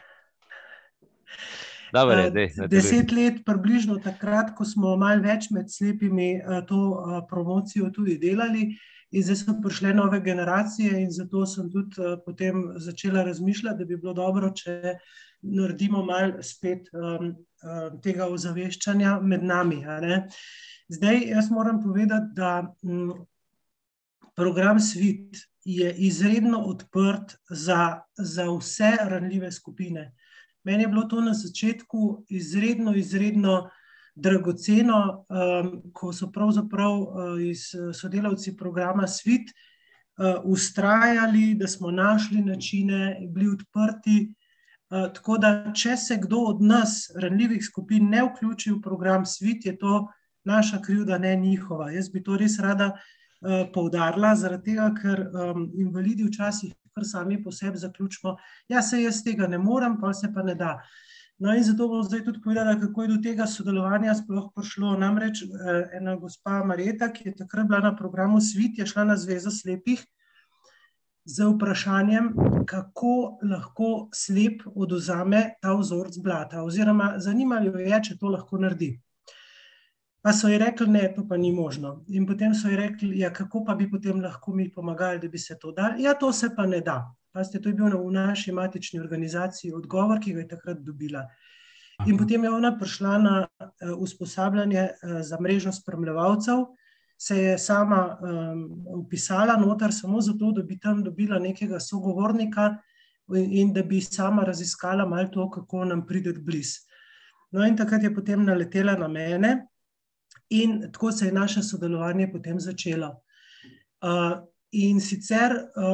10 let približno takrat, ko smo malo več med slepimi to promocijo tudi delali in zdaj so prišle nove generacije in zato sem tudi potem začela razmišljati, da bi bilo dobro, če naredimo malo spet tega ozaveščanja med nami. Zdaj, jaz moram povedati, da program Svit je izredno odprt za vse ranljive skupine. Meni je bilo to na začetku izredno dragoceno, ko so pravzaprav sodelavci programa Svit vztrajali, da smo našli načine, bili odprti. Tako da, če se kdo od nas, ranljivih skupin, ne vključi v program Svit, je to naša krivda, ne njihova. Jaz bi to res rada poudarila, zaradi tega, ker invalidi včasih kar sami po sebi zaključimo, ja, se jaz tega ne morem, pa se pa ne da. No in zato bom zdaj tudi povedala, kako je do tega sodelovanja sploh prišlo. Namreč ena gospa Marjeta, ki je takrat bila na programu Svit, je šla na Zvezo slepih z vprašanjem, kako lahko slep odvzame ta vzorec blata, oziroma zanimalo jo je, če to lahko naredi. Pa so ji rekli, ne, to pa ni možno. In potem so ji rekli, ja, kako pa bi potem lahko mi pomagali, da bi se to dali? Ja, to se pa ne da. Pazite, to je bil v naši matični organizaciji odgovor, ki ga je takrat dobila. In potem je ona prišla na usposabljanje za mrežo spremljevalcev, se je sama vpisala noter samo zato, da bi tam dobila nekega sogovornika in da bi sama raziskala malo to, kako nam priti blizu. No in takrat je potem naletela na mene, in tako se je naše sodelovanje potem začelo. In sicer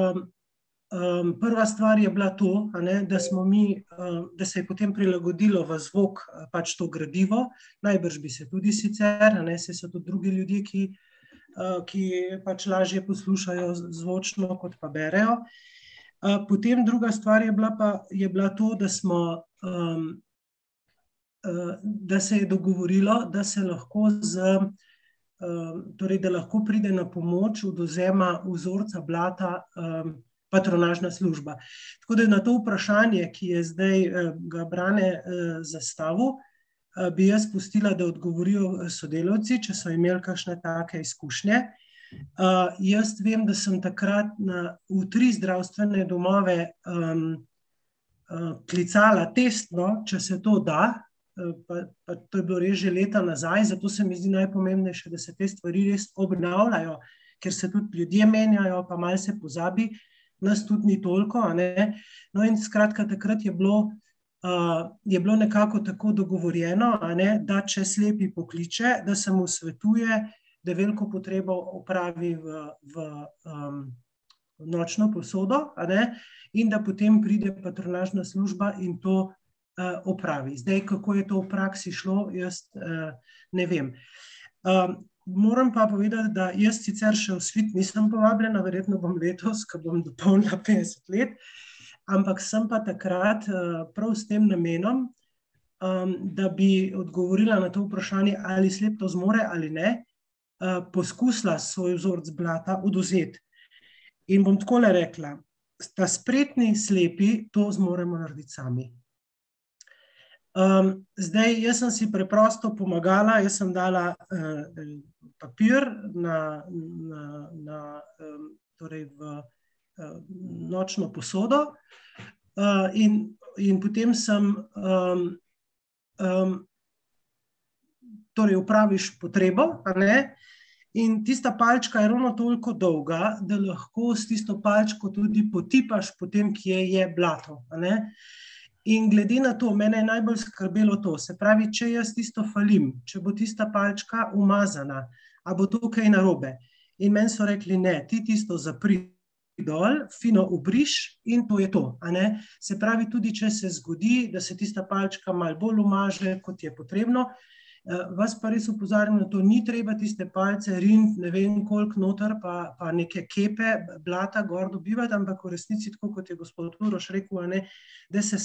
prva stvar je bila to, da se je potem prilagodilo v zvok pač to gradivo, najbrž bi se tudi sicer, se so tudi drugi ljudje, ki pač lažje poslušajo zvočno, kot pa berejo. Potem druga stvar je bila to, da se je dogovorilo, da se lahko torej, da lahko pride na pomoč odvzema vzorca blata patronažna služba. Tako da na to vprašanje, ki je zdaj ga Brane zastavil, bi jaz pustila, da odgovorijo sodelavci, če so imeli kakšne take izkušnje. Jaz vem, da sem takrat v 3 zdravstvene domove klicala testno, če se to da, pa to je bilo res že leta nazaj, zato se mi zdi najpomembnejše, da se te stvari res obnavljajo, ker se tudi ljudje menjajo, pa malo se pozabi, nas tudi ni toliko. No in skratka, takrat je bilo nekako tako dogovorjeno, da če slepi pokliče, da se mu svetuje, da veliko potrebo opravi v nočno posodo, in da potem pride patronažna služba in to opravi. Zdaj, kako je to v praksi šlo, jaz ne vem. Moram pa povedati, da jaz sicer še v Svit nisem povabljena, verjetno bom letos, ko bom dopolnila 50 let, ampak sem pa takrat prav s tem namenom, da bi odgovorila na to vprašanje, ali slep to zmore ali ne, poskusila svoj vzorec blata odvzeti. In bom takole rekla, ta spretni slepi to zmoremo narediti sami. Zdaj, jaz sem si preprosto pomagala, jaz sem dala papir torej v nočno posodo in potem sem torej opraviš potrebo, a ne? In tista palčka je ravno toliko dolga, da lahko s tisto palčko tudi potipaš potem, kje je blato, a ne? In glede na to, mene je najbolj skrbelo to, se pravi, če jaz tisto falim, če bo tista palčka umazana, a bo to kaj narobe. In meni so rekli, ne, ti tisto zapri dol, fino obriš in to je to, a ne? Se pravi, tudi če se zgodi, da se tista palčka malo bolj umaže, kot je potrebno, vas pa res upozarjam na to, ni treba tiste palce riniti, ne vem koliko noter, pa neke kepe, blata gor dobivati, ampak v resnici, tako kot je gospod Uroš rekel, a ne, da se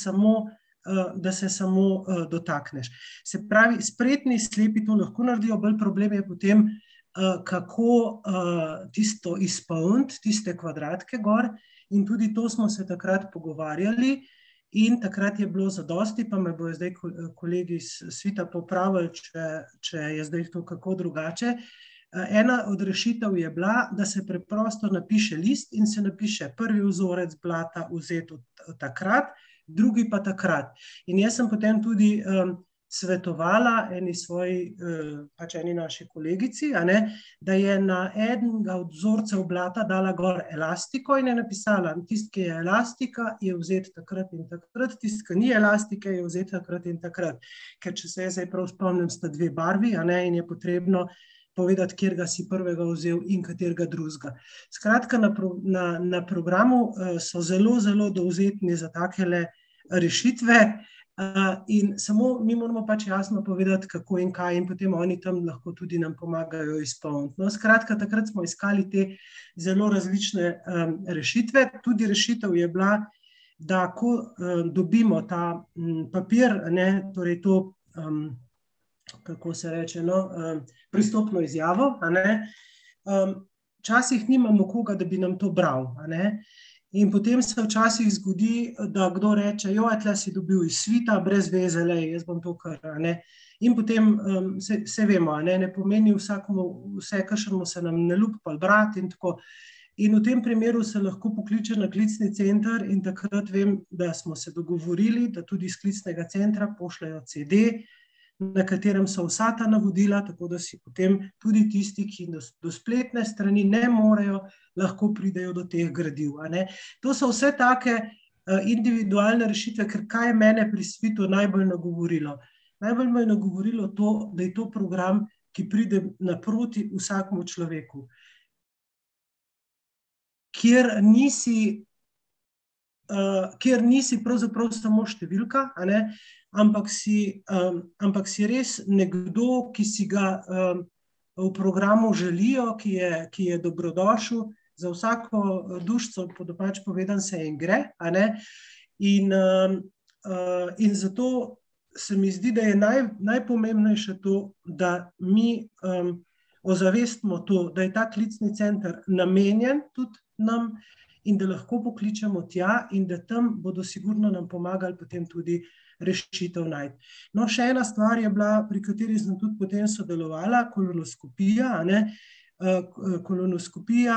samo dotakneš. Se pravi, spretni slepi to lahko naredijo, bolj problem je potem, kako tisto izpolniti, tiste kvadratke gor, in tudi to smo se takrat pogovarjali. In takrat je bilo zadosti, pa me bojo zdaj kolegi iz svita popravili, če je zdaj to kako drugače. Ena od rešitev je bila, da se preprosto napiše list in se napiše prvi vzorec blata vzet takrat, drugi pa takrat. In jaz sem potem tudi svetovala eni svoji, pač eni naši kolegici, a ne, da je na enega od vzorcev blata dala gor elastiko in je napisala, tisti, ki je elastika, je vzet takrat in takrat, tisti, ki ni elastike, je vzet takrat in takrat. Ker če se zdaj prav spomnim, sta dve barvi, a ne, in je potrebno povedati, kjerga si prvega vzel in katerega drugega. Skratka, na programu so zelo, zelo dovzetni za takele rešitve, in samo mi moramo pač jasno povedati, kako in kaj, in potem oni tam lahko tudi nam pomagajo izpolniti. No, skratka, takrat smo iskali te zelo različne rešitve. Tudi rešitev je bila, da ko dobimo ta papir, ne, torej to, kako se reče, no, pristopno izjavo, a ne, včasih nimamo koga, da bi nam to bral, a ne. In potem se včasih zgodi, da kdo reče, tle si dobil iz svita, brez veze, jaz bom to kar, ne. In potem se vemo, ne pomeni vsakemu, vse, kakšnemu se nam ne ljubi pa brati in tako. In v tem primeru se lahko pokliče na klicni center in takrat vem, da smo se dogovorili, da tudi iz klicnega centra pošljajo CD, na katerem so vsa ta navodila, tako da si potem tudi tisti, ki do spletne strani ne morejo, lahko pridejo do teh gradiv, a ne. To so vse take individualne rešitve, ker kaj je mene pri svitu najbolj nagovorilo? Najbolj me je nagovorilo to, da je to program, ki pride naproti vsakemu človeku. Kjer nisi pravzaprav samo številka, a ne, ampak si res nekdo, ki si ga v programu želijo, ki je dobrodošel, za vsako dušico, po domače povedano, se jim gre, a ne, in zato se mi zdi, da je najpomembnejše to, da mi ozavestimo to, da je ta klicni center namenjen tudi nam in da lahko pokličemo tja in da tam bodo sigurno nam pomagali potem tudi rešitev najti. No, še ena stvar je bila, pri kateri sem tudi potem sodelovala, kolonoskopija, a ne. Kolonoskopija,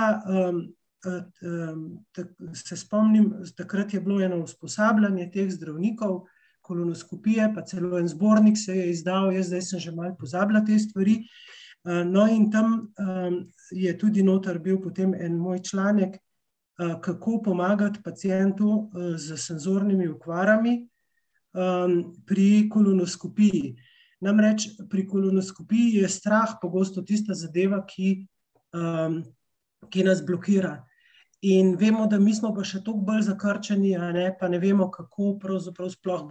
se spomnim, takrat je bilo eno usposabljanje teh zdravnikov, kolonoskopije, pa celo en zbornik se je izdal, jaz zdaj sem že malo pozabila te stvari. No, in tam je tudi noter bil potem en moj članek, kako pomagati pacientu z senzornimi okvarami pri kolonoskopiji. Namreč pri kolonoskopiji je strah pogosto tista zadeva, ki nas blokira. In vemo, da mi smo pa še toliko bolj zakrčeni, pa ne vemo, kako pravzaprav sploh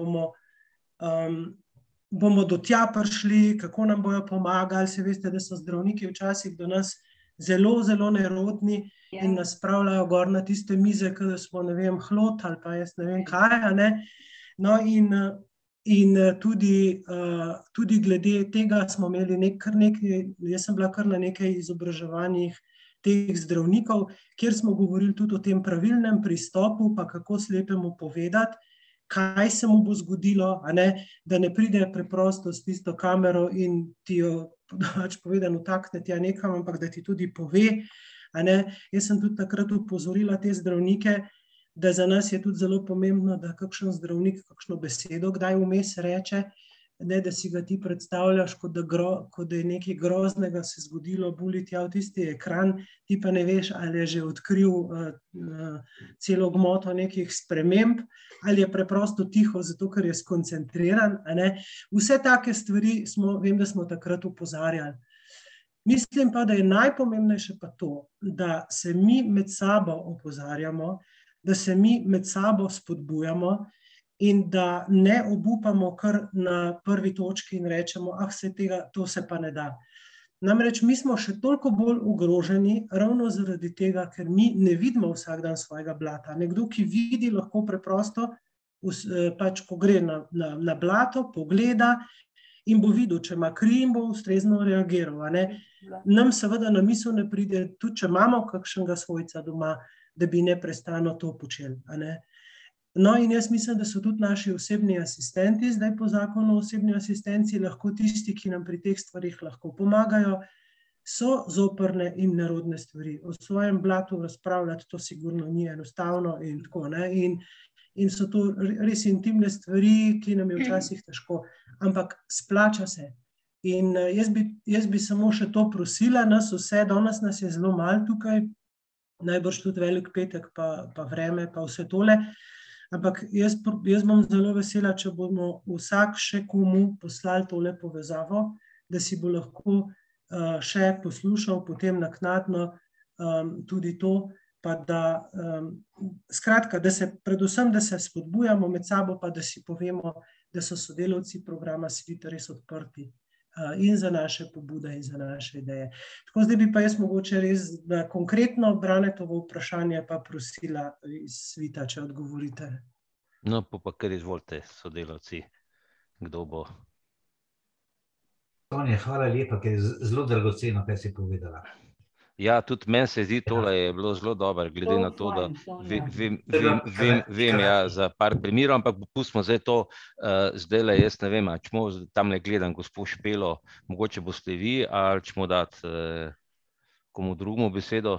bomo do tja prišli, kako nam bojo pomagali. Se veste, da so zdravniki včasih do nas zelo, zelo nerodni in nas spravljajo gor na tiste mize, kada smo, ne vem, hlod ali pa jaz ne vem kaj, a ne. No, in tudi glede tega smo imeli kar nekaj, jaz sem bila kar na nekaj izobraževanjih teh zdravnikov, kjer smo govorili tudi o tem pravilnem pristopu, pa kako slepemu povedati, kaj se mu bo zgodilo, da ne pride preprosto s tisto kamero in ti jo povedano vtakne tja nekam, ampak da ti tudi pove. Jaz sem tudi takrat upozorila te zdravnike, da za nas je tudi zelo pomembno, da kakšen zdravnik kakšno besedo kdaj vmes reče, ne da si ga ti predstavljaš, kot da je nekaj groznega se zgodilo, buli tja v tisti ekran, ti pa ne veš, ali je že odkril celo gmoto nekih sprememb, ali je preprosto tiho, zato ker je skoncentriran. Vse take stvari vem, da smo takrat opozarjali. Mislim pa, da je najpomembnejše pa to, da se mi med sabo opozarjamo, da se mi med sabo spodbujamo in da ne obupamo kar na prvi točki in rečemo, to se pa ne da. Namreč mi smo še toliko bolj ogroženi, ravno zaradi tega, ker mi ne vidimo vsak dan svojega blata. Nekdo, ki vidi, lahko preprosto, pač ko gre na blato, pogleda in bo videl, če ima kri in bo ustrezno reagiral. Nam seveda na misel ne pride, tudi če imamo kakšnega svojca doma, da bi neprestano to počeli. No in jaz mislim, da so tudi naši osebni asistenti, zdaj po zakonu o osebni asistenci, lahko tisti, ki nam pri teh stvarih lahko pomagajo, so zoprne in nerodne stvari. O svojem blatu razpravljati, to sigurno ni enostavno in tako. In so to res intimne stvari, ki nam je včasih težko, ampak splača se. In jaz bi samo še to prosila, nas vse, danes nas je zelo malo tukaj, najbrž tudi velik petek, pa vreme, pa vse tole, ampak jaz bom zelo vesela, če bomo vsak še komu poslali tole povezavo, da si bo lahko še poslušal potem naknadno tudi to, pa da skratka, predvsem, da se spodbujamo med sabo, pa da si povemo, da so sodelavci programa Svit res odprti in za naše pobude in za naše ideje. Tako zdaj bi pa jaz mogoče res na konkretno Branetovo vprašanje pa prosila iz Svita, če odgovorite. No, pa kar izvolite, sodelavci, kdo bo? Sonja, hvala lepa, ker je zelo dragoceno, kaj si povedala. Ja, tudi meni se zdi, tole je bilo zelo dobro, glede na to, da vem za par primerov, ampak pustimo zdaj to, zdajle, jaz ne vem, če mo tamle gledam gospod Špelo, mogoče boste vi, ali če mo dati komu drugemu besedo?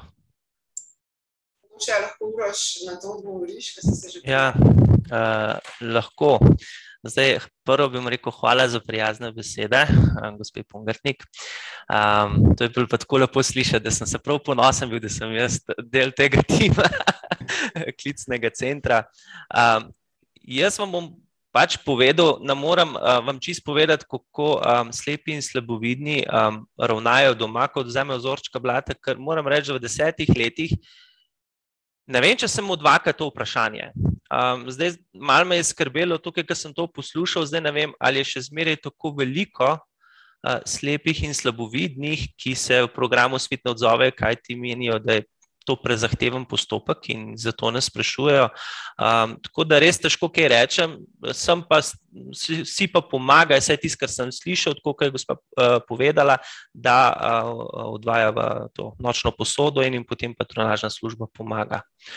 Če lahko Uroš na to odgovoriš, kaj si se že Ja, lahko. Zdaj, prvo bi mu rekel hvala za prijazne besede, gospod Pungartnik. To je bilo pa tako lepo slišati, da sem se prav ponosen bil, da sem jaz del tega tima klicnega centra. Jaz vam bom pač povedal, ne moram vam čisto povedati, kako slepi in slabovidni ravnajo doma, kot vzamejo vzorčka blata, ker moram reči, da v 10 letih ne vem, če sem mu dvakrat to vprašanje. Zdaj, malo me je skrbelo tukaj, ko sem to poslušal, zdaj ne vem, ali je še zmeraj tako veliko slepih in slabovidnih, ki se v programu Svit ne odzovejo, kaj ti menijo, da je to prezahteven postopek in zato ne sprašujejo. Tako da res težko kaj rečem, si pa pomaga, vse tisto, kar sem slišal, tako kot je gospa povedala, da odvaja v to nočno posodo in jim potem patronažna služba pomaga.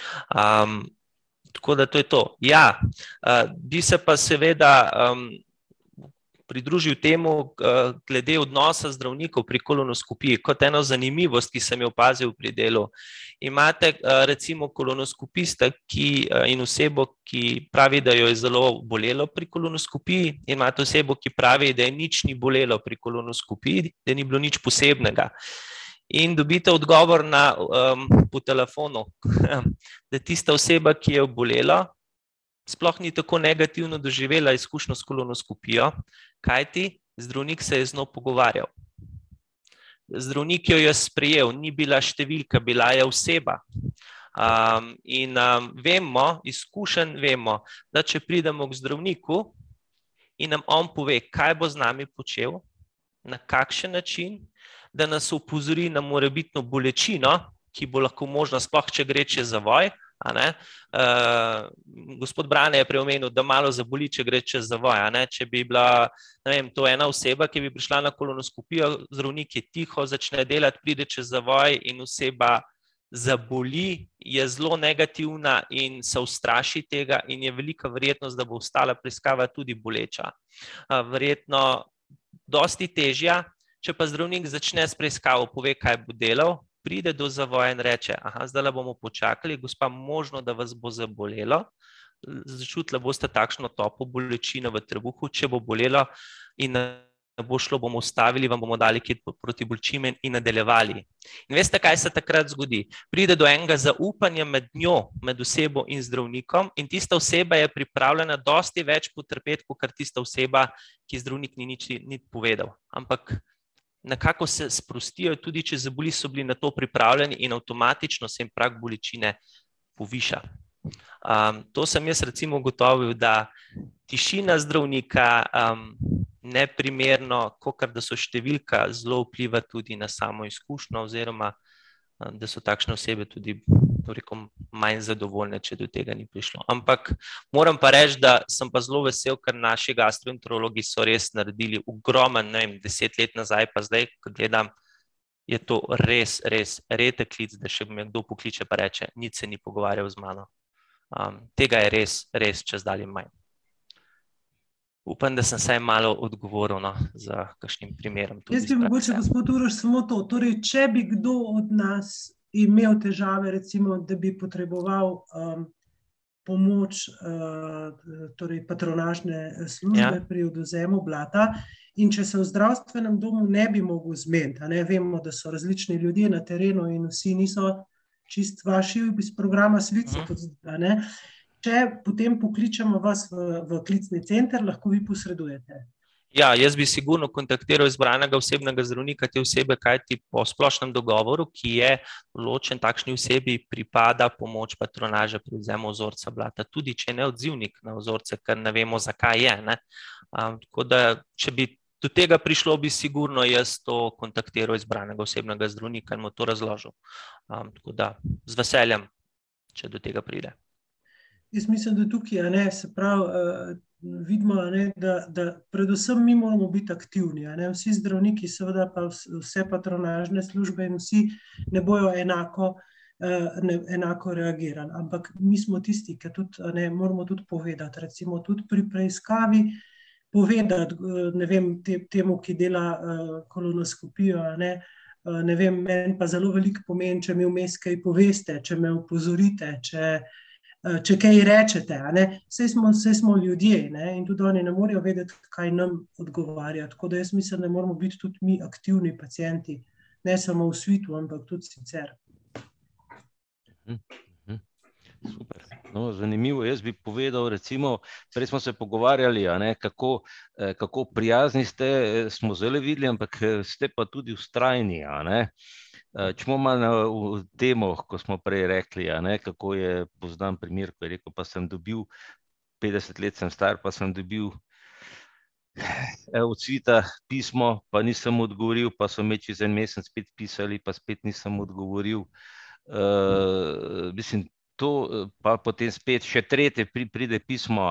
Tako da to je to. Ja, bi se pa seveda pridružil temu glede odnosa zdravnikov pri kolonoskopiji, kot eno zanimivost, ki sem jo opazil pri delu. Imate recimo kolonoskopista in osebo, ki pravi, da jo je zelo bolelo pri kolonoskopiji, in imate osebo, ki pravi, da je nič ni bolelo pri kolonoskopiji, da ni bilo nič posebnega. In dobite odgovor po telefonu, da tista oseba, ki je obolela, sploh ni tako negativno doživela izkušnjo s kolonoskopijo, kajti zdravnik se je z njo pogovarjal. Zdravnik jo je sprejel, ni bila številka, bila je oseba. In vemo, izkušen vemo, da če pridemo k zdravniku in nam on pove, kaj bo z nami počel, na kakšen način, da nas opozori na morebitno bolečino, ki bo lahko možna, sploh če gre čez zavoj. Gospod Brane je preomenil, da malo zaboli, če gre čez zavoj. Če bi bila, ne vem, to ena oseba, ki bi prišla na kolonoskopijo, zdravnik je tiho, začne delati, pride čez zavoj in oseba zaboli, je zelo negativna in se ustraši tega in je velika verjetnost, da bo ostala preiskava tudi boleča. Verjetno dosti težja, če pa zdravnik začne s preiskavo, pove, kaj bo delal, pride do zavoja in reče, zdaj bomo počakali, gospa, možno, da vas bo zabolelo, začutila boste takšno topo bolečino v trebuhu, če bo bolelo in ne bo šlo, bomo ustavili, vam bomo dali kit proti bolečini in nadaljevali. In veste, kaj se takrat zgodi? Pride do enega zaupanja med njo, med osebo in zdravnikom in tista oseba je pripravljena dosti več potrpeti, kot tista oseba, ki zdravnik ni nič povedal. Ampak nekako se sprostijo, tudi če zaboli, so bili na to pripravljeni in avtomatično se jim prag bolečine poviša. To sem jaz recimo ugotovil, da tišina zdravnika neprimerno, kakor da so številka, zelo vpliva tudi na samo izkušnjo oziroma da so takšne osebe tudi manj zadovoljne, če do tega ni prišlo. Ampak moram pa reči, da sem pa zelo vesel, ker naši gastroenterologi so res naredili ogromen, 10 let nazaj, pa zdaj, ko gledam, je to res redek klic, da še me kdo pokliče pa reče, nič se ni pogovarjal z mano. Tega je res čez dalje manj. Upam, da sem vsaj malo odgovoril za kakšnim primerom. Jaz bi mogoče, gospod Uroš, samo to. Torej, če bi kdo od nas imel težave, recimo, da bi potreboval pomoč torej patronažne službe pri odvzemu blata in če se v zdravstvenem domu ne bi mogel zmeniti, vemo, da so različni ljudje na terenu in vsi niso čist vaši iz programa SVIT, če potem pokličemo vas v klicni center, lahko vi posredujete. Ja, jaz bi sigurno kontaktiral izbranega osebnega zdravnika te osebe, kajti po splošnem dogovoru, ki je določen takšni osebi, pripada pomoč patronaže pri odvzemu vzorca blata, tudi če je neodzivnik na vzorce, ker ne vemo, zakaj je. Tako da, če bi do tega prišlo, bi sigurno jaz to kontaktiral izbranega osebnega zdravnika in mu to razložil. Tako da, z veseljem, če do tega pride. Jaz mislim, da tukaj, se pravi, vidimo, da predvsem mi moramo biti aktivni. Vsi zdravniki, seveda pa vse patronažne službe in vsi ne bojo enako reagirali. Ampak mi smo tisti, ki tudi moramo tudi povedati, recimo tudi pri preiskavi, povedati, ne vem, temu, ki dela kolonoskopijo, ne vem, meni pa zelo veliko pomeni, če mi vmes kaj poveste, če me opozorite, če kaj rečete, saj smo ljudje in tudi oni ne morejo vedeti, kaj nam odgovarja. Tako da jaz mislim, da moramo biti tudi mi aktivni pacienti, ne samo v SVIT-u, ampak tudi sicer. Super. No, zanimivo, jaz bi povedal, recimo, prej smo se pogovarjali, kako prijazni ste, smo zelo videli, ampak ste pa tudi vztrajni, Če bomo malo v temo, ko smo prej rekli, kako je poznan primer, ko je rekel, pa sem dobil, 50 let sem star, pa sem dobil od SVIT-a pismo, pa nisem odgovoril, pa so me čez en mesec spet pisali, pa spet nisem odgovoril. Mislim, to pa potem spet še tretje pride pismo,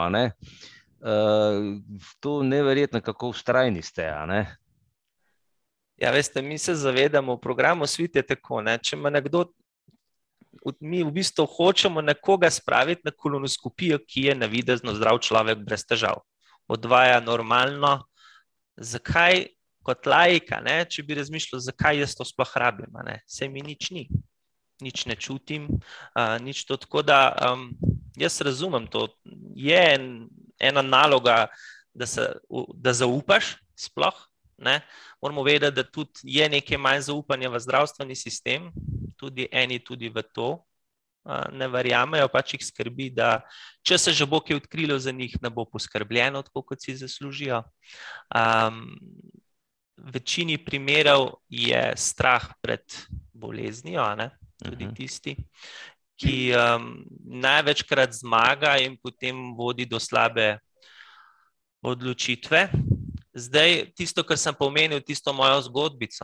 to neverjetno, kako vztrajni ste, Ja, veste, mi se zavedamo, v programu SVIT je tako, če ima nekdo, mi v bistvu hočemo nekoga spraviti na kolonoskopijo, ki je navidezno zdrav človek brez težav. Odvaja normalno. Zakaj kot laika, če bi razmišljal, zakaj jaz to sploh rabim, saj mi nič ni. Nič ne čutim, nič to, tako da jaz razumem to. Je ena naloga, da zaupaš sploh, Moramo vedeti, da tudi je nekaj manj zaupanja v zdravstveni sistem, tudi eni tudi v to ne verjamejo, pač jih skrbi, da če se že bo kaj odkrilo za njih, ne bo poskrbljeno tako, kot si zaslužijo. V večini primerov je strah pred boleznijo, tudi tisti, ki največkrat zmaga in potem vodi do slabe odločitve. Zdaj, tisto, kar sem pomenil, tisto mojo zgodbico,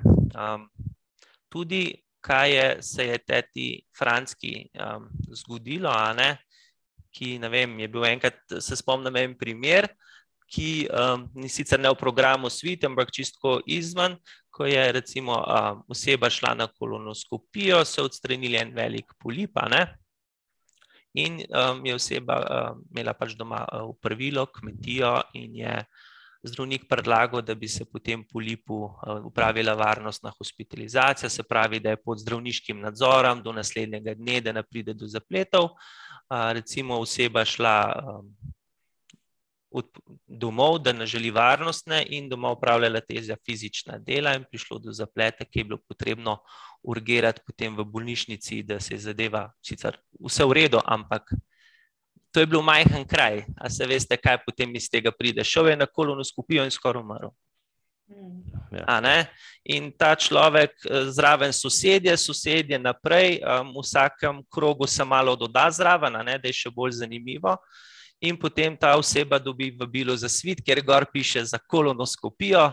tudi kaj se je teti Franski zgodilo, ki, ne vem, je bil enkrat, se spomnim en primer, ki ni sicer ne v programu SWIT, ampak čisto izven, ko je recimo oseba šla na kolonoskopijo, so odstranili en velik polip, in je oseba imela pač doma opravilo, kmetijo in je zdravnik predlagal, da bi se po tem polipu upravila varnostna hospitalizacija, se pravi, da je pod zdravniškim nadzorom do naslednjega dne, da ne pride do zapletov. Recimo oseba šla domov, da ne želi varnostne in doma upravljala težja fizična dela in prišlo do zapleta, ki je bilo potrebno urgirati potem v bolnišnici, da se je zadeva sicer vse v redu, ampak to je bil majhen kraj. A se veste, kaj potem iz tega pride? Šel je na kolonoskopijo in skoraj umrl. In ta človek zraven sosedje naprej, v vsakem krogu se malo doda zraven, da je še bolj zanimivo. In potem ta oseba dobi vabilo za SWIT, kjer gor piše za kolonoskopijo.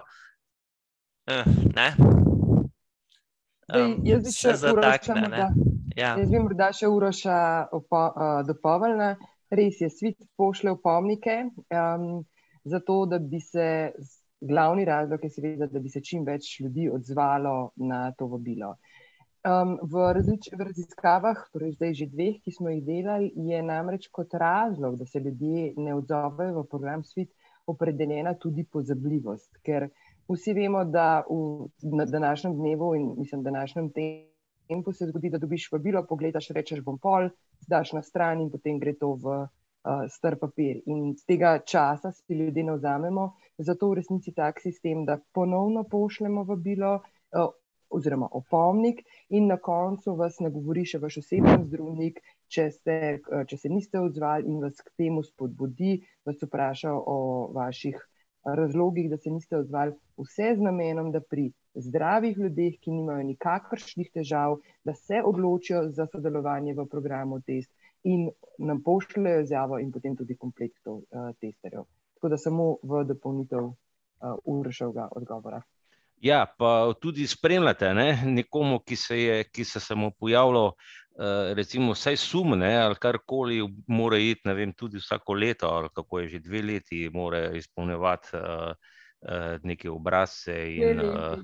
Se zatakne. Jaz bi morda še Uroša dopolnila. Res je, SWIT pošlje opomnike, zato da bi se, glavni razlog je seveda, da bi se čim več ljudi odzvalo na to vabilo. V raziskavah, torej zdaj že 2, ki smo jih delali, je namreč kot razlog, da se ljudje ne odzovejo v program SWIT, opredeljena tudi pozabljivost, ker vsi vemo, da v današnjem dnevu in mislim, današnjem tempu se zgodi, da dobiš vabilo, pogledaš, rečeš bom pol, daš na stran in potem gre to v star papir. In z tega časa si ljudje ne vzamemo, zato v resnici tak sistem, da ponovno pošljemo vabilo oziroma opomnik in na koncu vas nagovori še vaš osebni zdravnik, če se niste odzvali in vas k temu spodbudi, vas vpraša o vaših razlogih, da se niste odzvali, vse z namenom, da pri zdravih ljudeh, ki nimajo nikakršnih težav, da se odločijo za sodelovanje v programu test in nam pošljejo izjavo in potem tudi komplektov testerjev. Tako da samo v dopolnitev Uroševega odgovora. Ja, pa tudi spremljate nekomu, ki se mu pojavilo recimo vsaj sum, ali karkoli mora iti, ne vem, tudi vsako leto, ali kako je že 2 leti, mora izpolnjevati neke obrazce in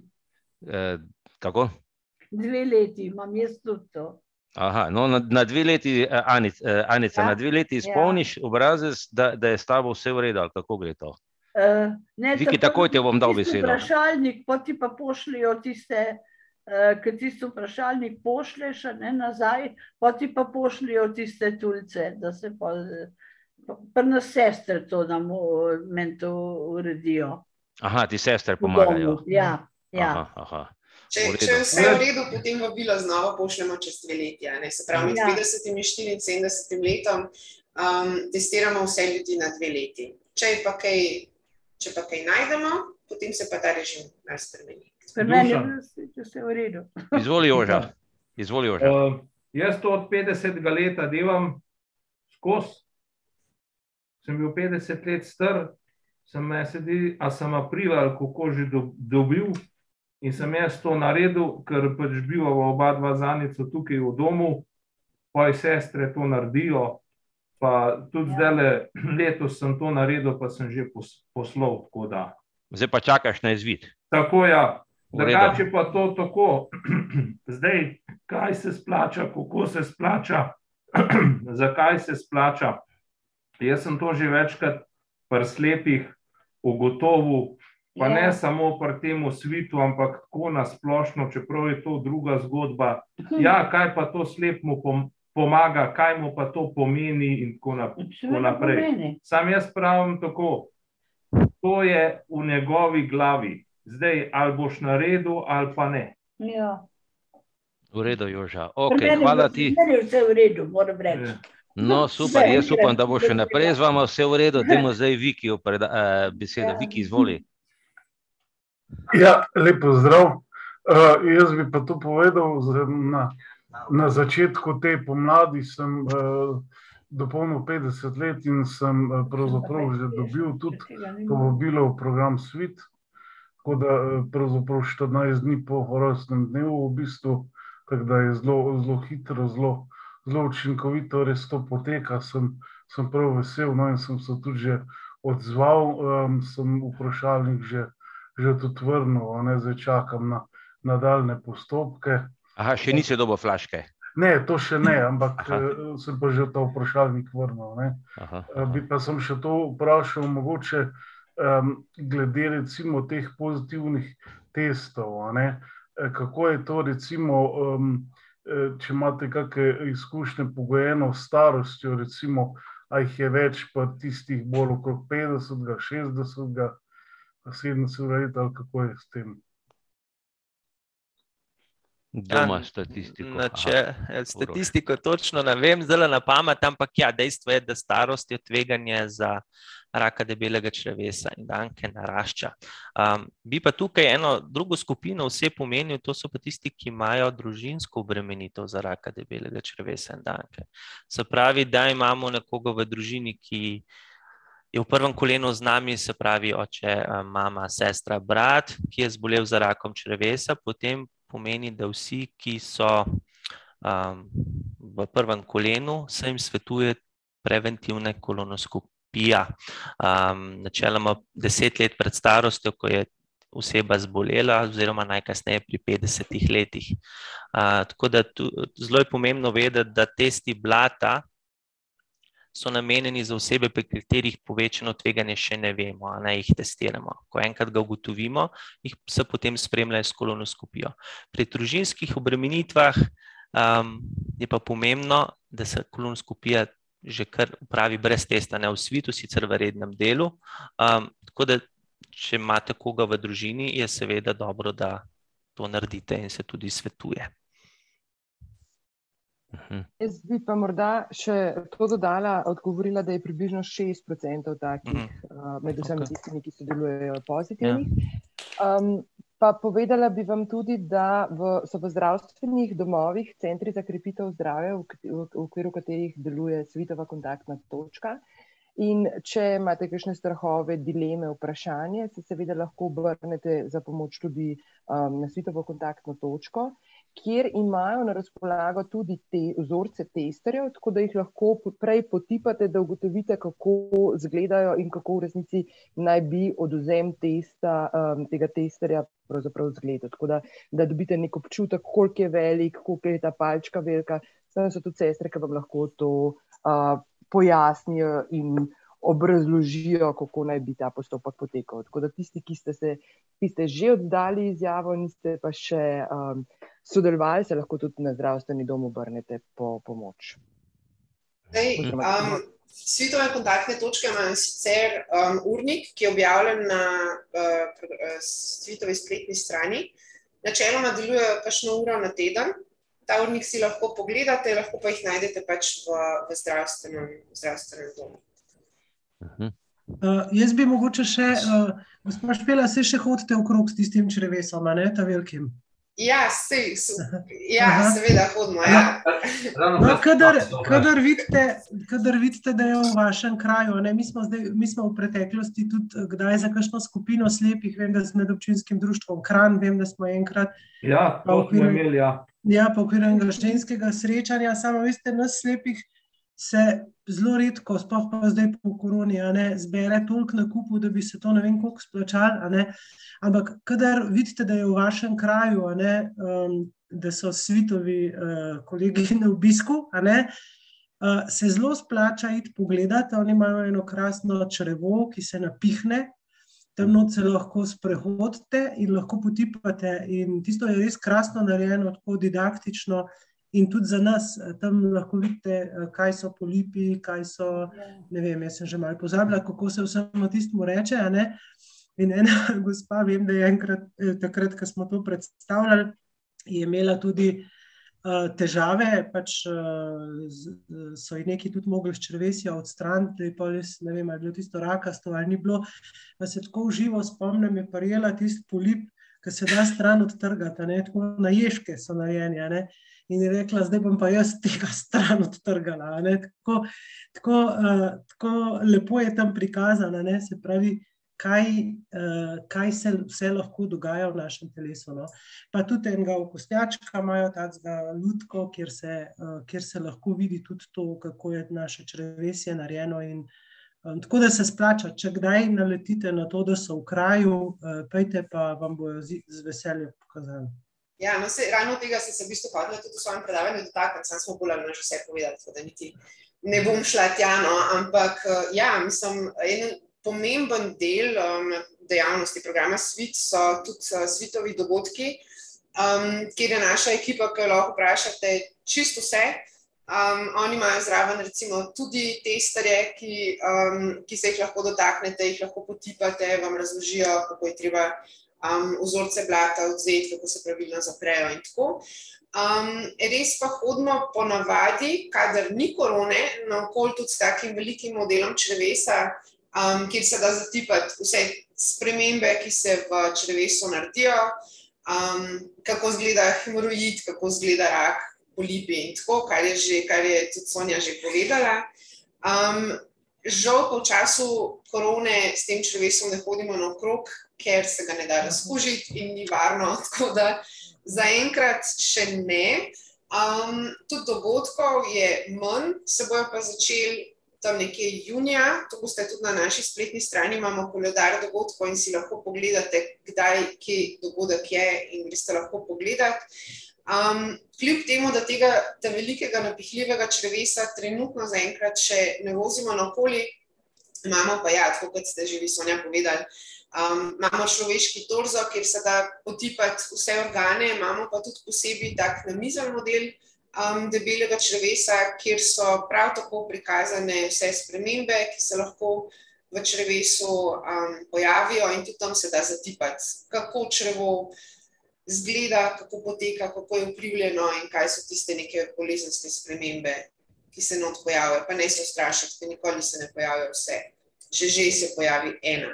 kako? 2 leti, imam jaz tudi to. Aha, no na 2 leti, Anica, na 2 leti izpolniš obrazec, da je s tabo vse v redu, ali kako gre to? Viki, takoj ti bom dal besedo. Vprašalnik, pa ti pa pošljajo tiste, ker tisti vprašalnik pošlješ nazaj, pa ti pa pošljajo tiste tulce, da se pa pri nas sestre to nam meni to uredijo. Aha, ti sestre pomagajo. Ja. Aha. Če je vse v redu, potem vabilo znova pošljemo čez 2 leti. Se pravi, med 50 in 74 letom testiramo vse ljudi na 2 leti. Če pa kaj najdemo, potem se pa ta režim spremeni. Pri meni je vse v redu. Izvoli, Joža. Jaz to od 50. leta delam skozi. Sem bil 50 let star, sem aprila ali kako že dobil in sem jaz to naredil, ker pač bivava oba dva Zanico tukaj v domu, pa sestre to naredijo. Pa tudi zdaj letos sem to naredil, pa sem že poslal, tako da. Zdaj pa čakaš na izvid. Tako, ja. Drugače pa to tako. Zdaj, kaj se splača, kako se splača, zakaj se splača. Jaz sem to že večkrat pri slepih ugotovil, pa ne samo pri temu SWIT-u, ampak tako nasplošno, čeprav je to druga zgodba. Ja, kaj pa to slepmu pomaga, kaj mu pa to pomeni in tako naprej. Sam jaz pravim tako, to je v njegovi glavi. Zdaj, ali boš naredil, ali pa ne. Ja. V redu, Joža. Ok, hvala ti. Meni je vse v redu, moram reči. No, super, jaz upam, da bo še naprej z vama vse v redu. Dajmo zdaj Vikiju besedo. Viki, izvoli. Ja, lepo zdrav. Jaz bi pa to povedal, na začetku te pomladi sem dopolnil 50 let in sem pravzaprav že dobil tudi povabilo v program SWIT, tako da pravzaprav 14 dni po rojstnem dnevu v bistvu, tako da je zelo hitro, zelo učinkovito res to poteka, sem prav vesel, no in sem se tudi že odzval, sem vprašalnik že tudi vrnil, zdaj čakam na nadaljne postopke. Aha, še nisi dobil flaške? Ne, to še ne, ampak sem pa že ta vprašalnik vrnil. Bi pa sem še to vprašal, mogoče glede recimo teh pozitivnih testov, kako je to recimo, če imate kakšne izkušnje pogojeno s starostjo, recimo, a jih je več pa tistih bolj okrog 50, 60, 70 let, ali kako je s tem? Doma statistiko. Statistiko točno ne vem, zdaj na pamet, ampak ja, dejstvo je, da starost je tveganje za raka debelega črevesa in danke narašča. Bi pa tukaj eno drugo skupino vse pomenil, to so pa tisti, ki imajo družinsko obremenitev za raka debelega črevesa in danke. Se pravi, da imamo nekoga v družini, ki je v prvem kolenu z nami, se pravi oče, mama, sestra, brat, ki je zbolel za rakom črevesa, potem pomeni, da vsi, ki so v prvem kolenu, se jim svetuje preventivna kolonoskopija. Načeloma 10 let pred starostjo, ko je oseba zbolela, oziroma najkasneje pri 50 letih. Tako da zelo je pomembno vedeti, da testi blata so namenjeni za osebe, pri katerih povečano tveganje še ne vemo, jih testiramo. Ko enkrat ga ugotovimo, jih se potem spremljajo s kolonoskopijo. Pri družinskih obremenitvah je pa pomembno, da se kolonoskopija že kar upravi brez testa, ne v svitu, sicer v rednem delu. Tako da, če imate koga v družini, je seveda dobro, da to naredite in se tudi svetuje. Jaz bi pa morda še to dodala, odgovorila, da je približno 6% takih med vsemi tistimi, ki sodelujejo pozitivnih. Pa povedala bi vam tudi, da so v zdravstvenih domovih centri za krepitev zdravja, v okviru katerih deluje Svitova kontaktna točka. In če imate kakšne strahove, dileme, vprašanje, se seveda lahko obrnete za pomoč tudi na Svitovo kontaktno točko, kjer imajo na razpolago tudi te vzorce testerjev, tako da jih lahko prej potipate, da ugotovite, kako izgledajo in kako v resnici naj bi odvzem tega testerja pravzaprav izgledal. Tako da dobite nek občutek, koliko je velik, koliko je ta palčka velika. So tudi sestre, ki vam lahko to pojasnijo in obrazložijo, kako naj bi ta postopek potekal. Tako da tisti, ki ste že oddali izjavo, niste pa še sodelovali, se lahko tudi na zdravstveni dom obrnete po pomoč. Svitove kontaktne točke imajo sicer urnik, ki je objavljen na Svitovi spletni strani. Načeloma delujejo kakšno uro na teden. Ta urnik si lahko pogledate, lahko pa jih najdete pač v zdravstvenem domu. Jaz bi mogoče še, gospa Špela, se še hodite okrog s tistim črevesom, ta velikim? Ja, seveda hodimo. Kadar vidite, da je v vašem kraju, mi smo v preteklosti tudi kdaj za kakšno skupino slepih, vem, da s medobčinskim društvom Kranj, vem, da smo enkrat to smo imeli, po okviru enega ženskega srečanja, samo veste, nas slepih se zelo redko, sploh pa zdaj po koroni, zbere toliko na kupu, da bi se to ne vem koliko splačali, ampak kadar vidite, da je v vašem kraju, da so Svitovi kolegi na obisku, se zelo splača iti pogledati, oni imajo eno krasno črevo, ki se napihne, tam not se lahko sprehodite in lahko potipate in tisto je res krasno narejeno, tako didaktično. In tudi za nas, tam lahko vidite, kaj so polipi, kaj so, ne vem, jaz sem že malo pozabila, kako se vsemu tistemu reče, In ena gospa, vem, da je enkrat, takrat, ko smo to predstavljali, je imela tudi težave, pač so ji neki tudi mogli s črevesja odstraniti, da je pa res, ne vem, ali je bilo tisto rakasto ali ni bilo, da se tako v živo spomnim, je pa jela tisti polip, ki se da stran odtrgati, tako na ježke so narejeni, in je rekla, zdaj bom pa jaz tega stran odtrgala. Tako lepo je tam prikazano, se pravi, kaj se vse lahko dogaja v našem telesu. Pa tudi enega okostjačka imajo, takega lutko, kjer se lahko vidi tudi to, kako je naše črevesje narejeno in Tako da se splača, če kdaj naletite na to, da so v kraju, pejte pa vam bojo z veseljem pokazali. Ja, no, ravno tega sem se v bistvu hodila tudi v svojem predavanju dotakniti, sam smo bolj ali manj že vse povedali, tako da niti ne bom šla tja, no, ampak ja, mislim, en pomemben del dejavnosti programa SVIT so tudi svitovi dogodki, kjer je naša ekipa, ki jo lahko vprašate čisto vse. Oni imajo zraven recimo tudi testerje, ki se jih lahko dotaknete, jih lahko potipate, vam razložijo, kako je treba vzorce blata odzeti, kako se pravilno zaprejo in tako. Res pa hodimo ponavadi, kadar ni korone, naokoli tudi s takim velikim modelom črevesa, kjer se da zatipati vse spremembe, ki se v črevesu naredijo, kako izgleda hemoroid, kako izgleda rak, polipi in tako, kar je tudi Sonja že povedala. Žal pa v času korone s tem črevesom ne hodimo naokrog, ker se ga ne da razkužiti in ni varno, tako da zaenkrat še ne. Tudi dogodkov je manj, se bojo pa začeli tam nekje junija, to boste tudi na naši spletni strani, imamo koledar dogodkov in si lahko pogledate, kdaj, kje dogodek je in greste lahko pogledati. Kljub temu, da tega velikega napihljivega črevesa trenutno zaenkrat še ne vozimo naokoli, imamo pa ja, tako kot ste že vi, Sonja, povedali, imamo človeški torzo, kjer se da potipati vse organe, imamo pa tudi posebej tak namizen model debelega črevesa, kjer so prav tako prikazane vse spremembe, ki se lahko v črevesu pojavijo in tudi tam se da zatipati, kako črevo zgleda, kako poteka, kako je vplivljeno in kaj so tiste neke bolezenske spremembe, ki se not pojavijo. Pa ne se ustrašiti, ker nikoli se ne pojavijo vse. Že se pojavi ena.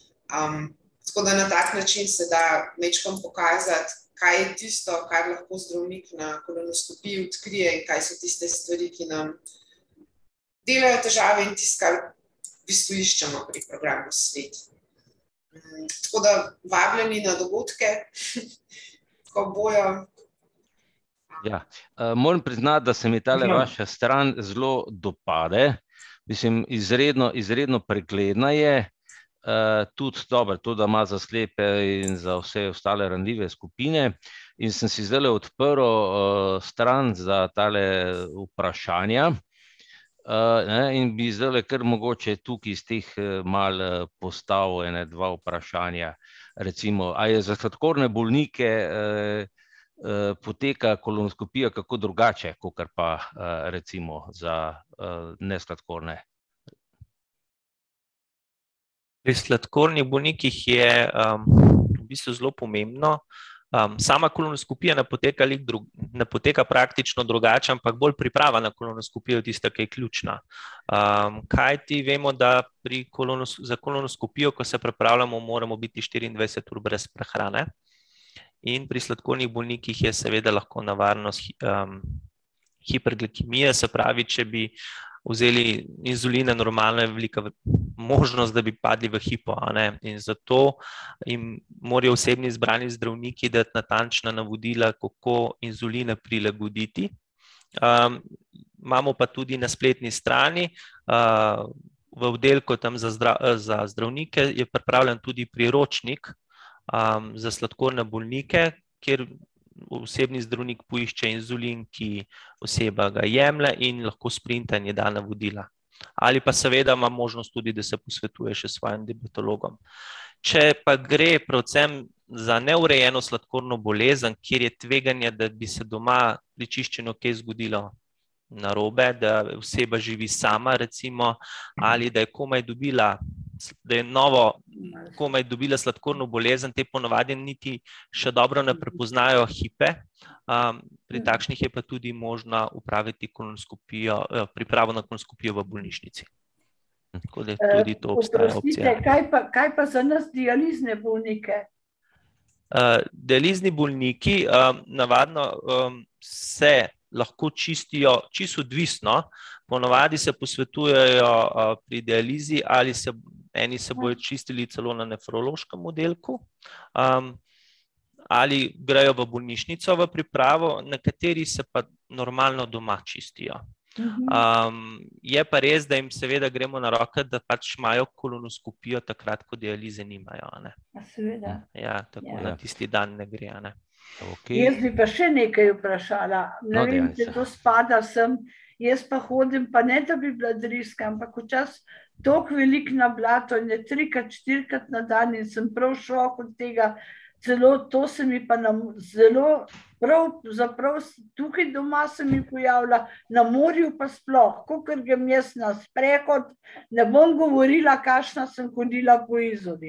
Tako da na tak način se da mečkom pokazati, kaj je tisto, kar lahko zdravnik na kolonoskopiji odkrije in kaj so tiste stvari, ki nam delajo težave in tisto, kar v bistvu iščemo pri programu SVIT. Tako da vabljeni na dogodke, ko bojo. Ja, moram priznati, da se mi tale vaša stran zelo dopade. Mislim, izredno pregledna je. Tudi dobro, to, da ima za slepe in za vse ostale ranljive skupine. In sem si zdaj odprl stran za tale vprašanja. In bi zdaj kar mogoče tukaj iz teh mal postavil ene dva vprašanja. Recimo, a je za sladkorne bolnike poteka kolonoskopija kako drugače, kakor pa recimo za nesladkorne? Pri sladkornih bolnikih je v bistvu zelo pomembno. Sama kolonoskopija ne poteka praktično drugače, ampak bolj priprava na kolonoskopijo je tista, ki je ključna. Kajti vemo, da za kolonoskopijo, ko se pripravljamo, moramo biti 24 ur brez prehrane. In pri sladkornih bolnikih je seveda lahko nevarnost hiperglikemije, se pravi, če bi vzeli inzulina, normalno je velika možnost, da bi padli v hipo. In zato jim morajo osebni izbrani zdravniki dati natančna navodila, kako inzuline prilagoditi. Imamo pa tudi na spletni strani, v oddelku tam za zdravnike je pripravljen tudi priročnik za sladkorne bolnike, kjer osebni zdravnik poišče inzulin, ki oseba ga jemlje in lahko sprinta in je da navodila. Ali pa seveda ima možnost tudi, da se posvetuje še s svojim diabetologom. Če pa gre predvsem za neurejeno sladkorno bolezen, kjer je tveganje, da bi se doma pri čiščenju kaj zgodilo narobe, da oseba živi sama recimo, ali da je komaj dobila sladkorno bolezen, te ponovadi niti še dobro ne prepoznajo hipe. Pri takšnih je pa tudi možno upraviti pripravo na kolonoskopijo v bolnišnici. Tako da tudi to obstaja opcija. Kaj pa za nas dializne bolnike? Dializni bolniki navadno se lahko čistijo čisto odvisno. Ponovadi se posvetujejo pri dializi ali eni se bojo čistili celo na nefrološkem oddelku ali grejo v bolnišnico v pripravo, nekateri se pa normalno doma čistijo. Je pa res, da jim seveda gremo na roke, da pač imajo kolonoskopijo takrat, ko dialize nimajo. Seveda. Ja, tako da tisti dan ne gre. Jaz bi pa še nekaj vprašala. Ne vem, če to spada sem. Jaz pa hodim, pa ne da bi bila driska, ampak včasih toliko velik na blato in je 3-4 na dan in sem prav šok od tega. Celo to se mi pa zelo, zaprav tukaj doma se mi pojavlja, na morju pa sploh, kakor grem jaz na sprehod, ne bom govorila, kakšna sem hodila po Izoli.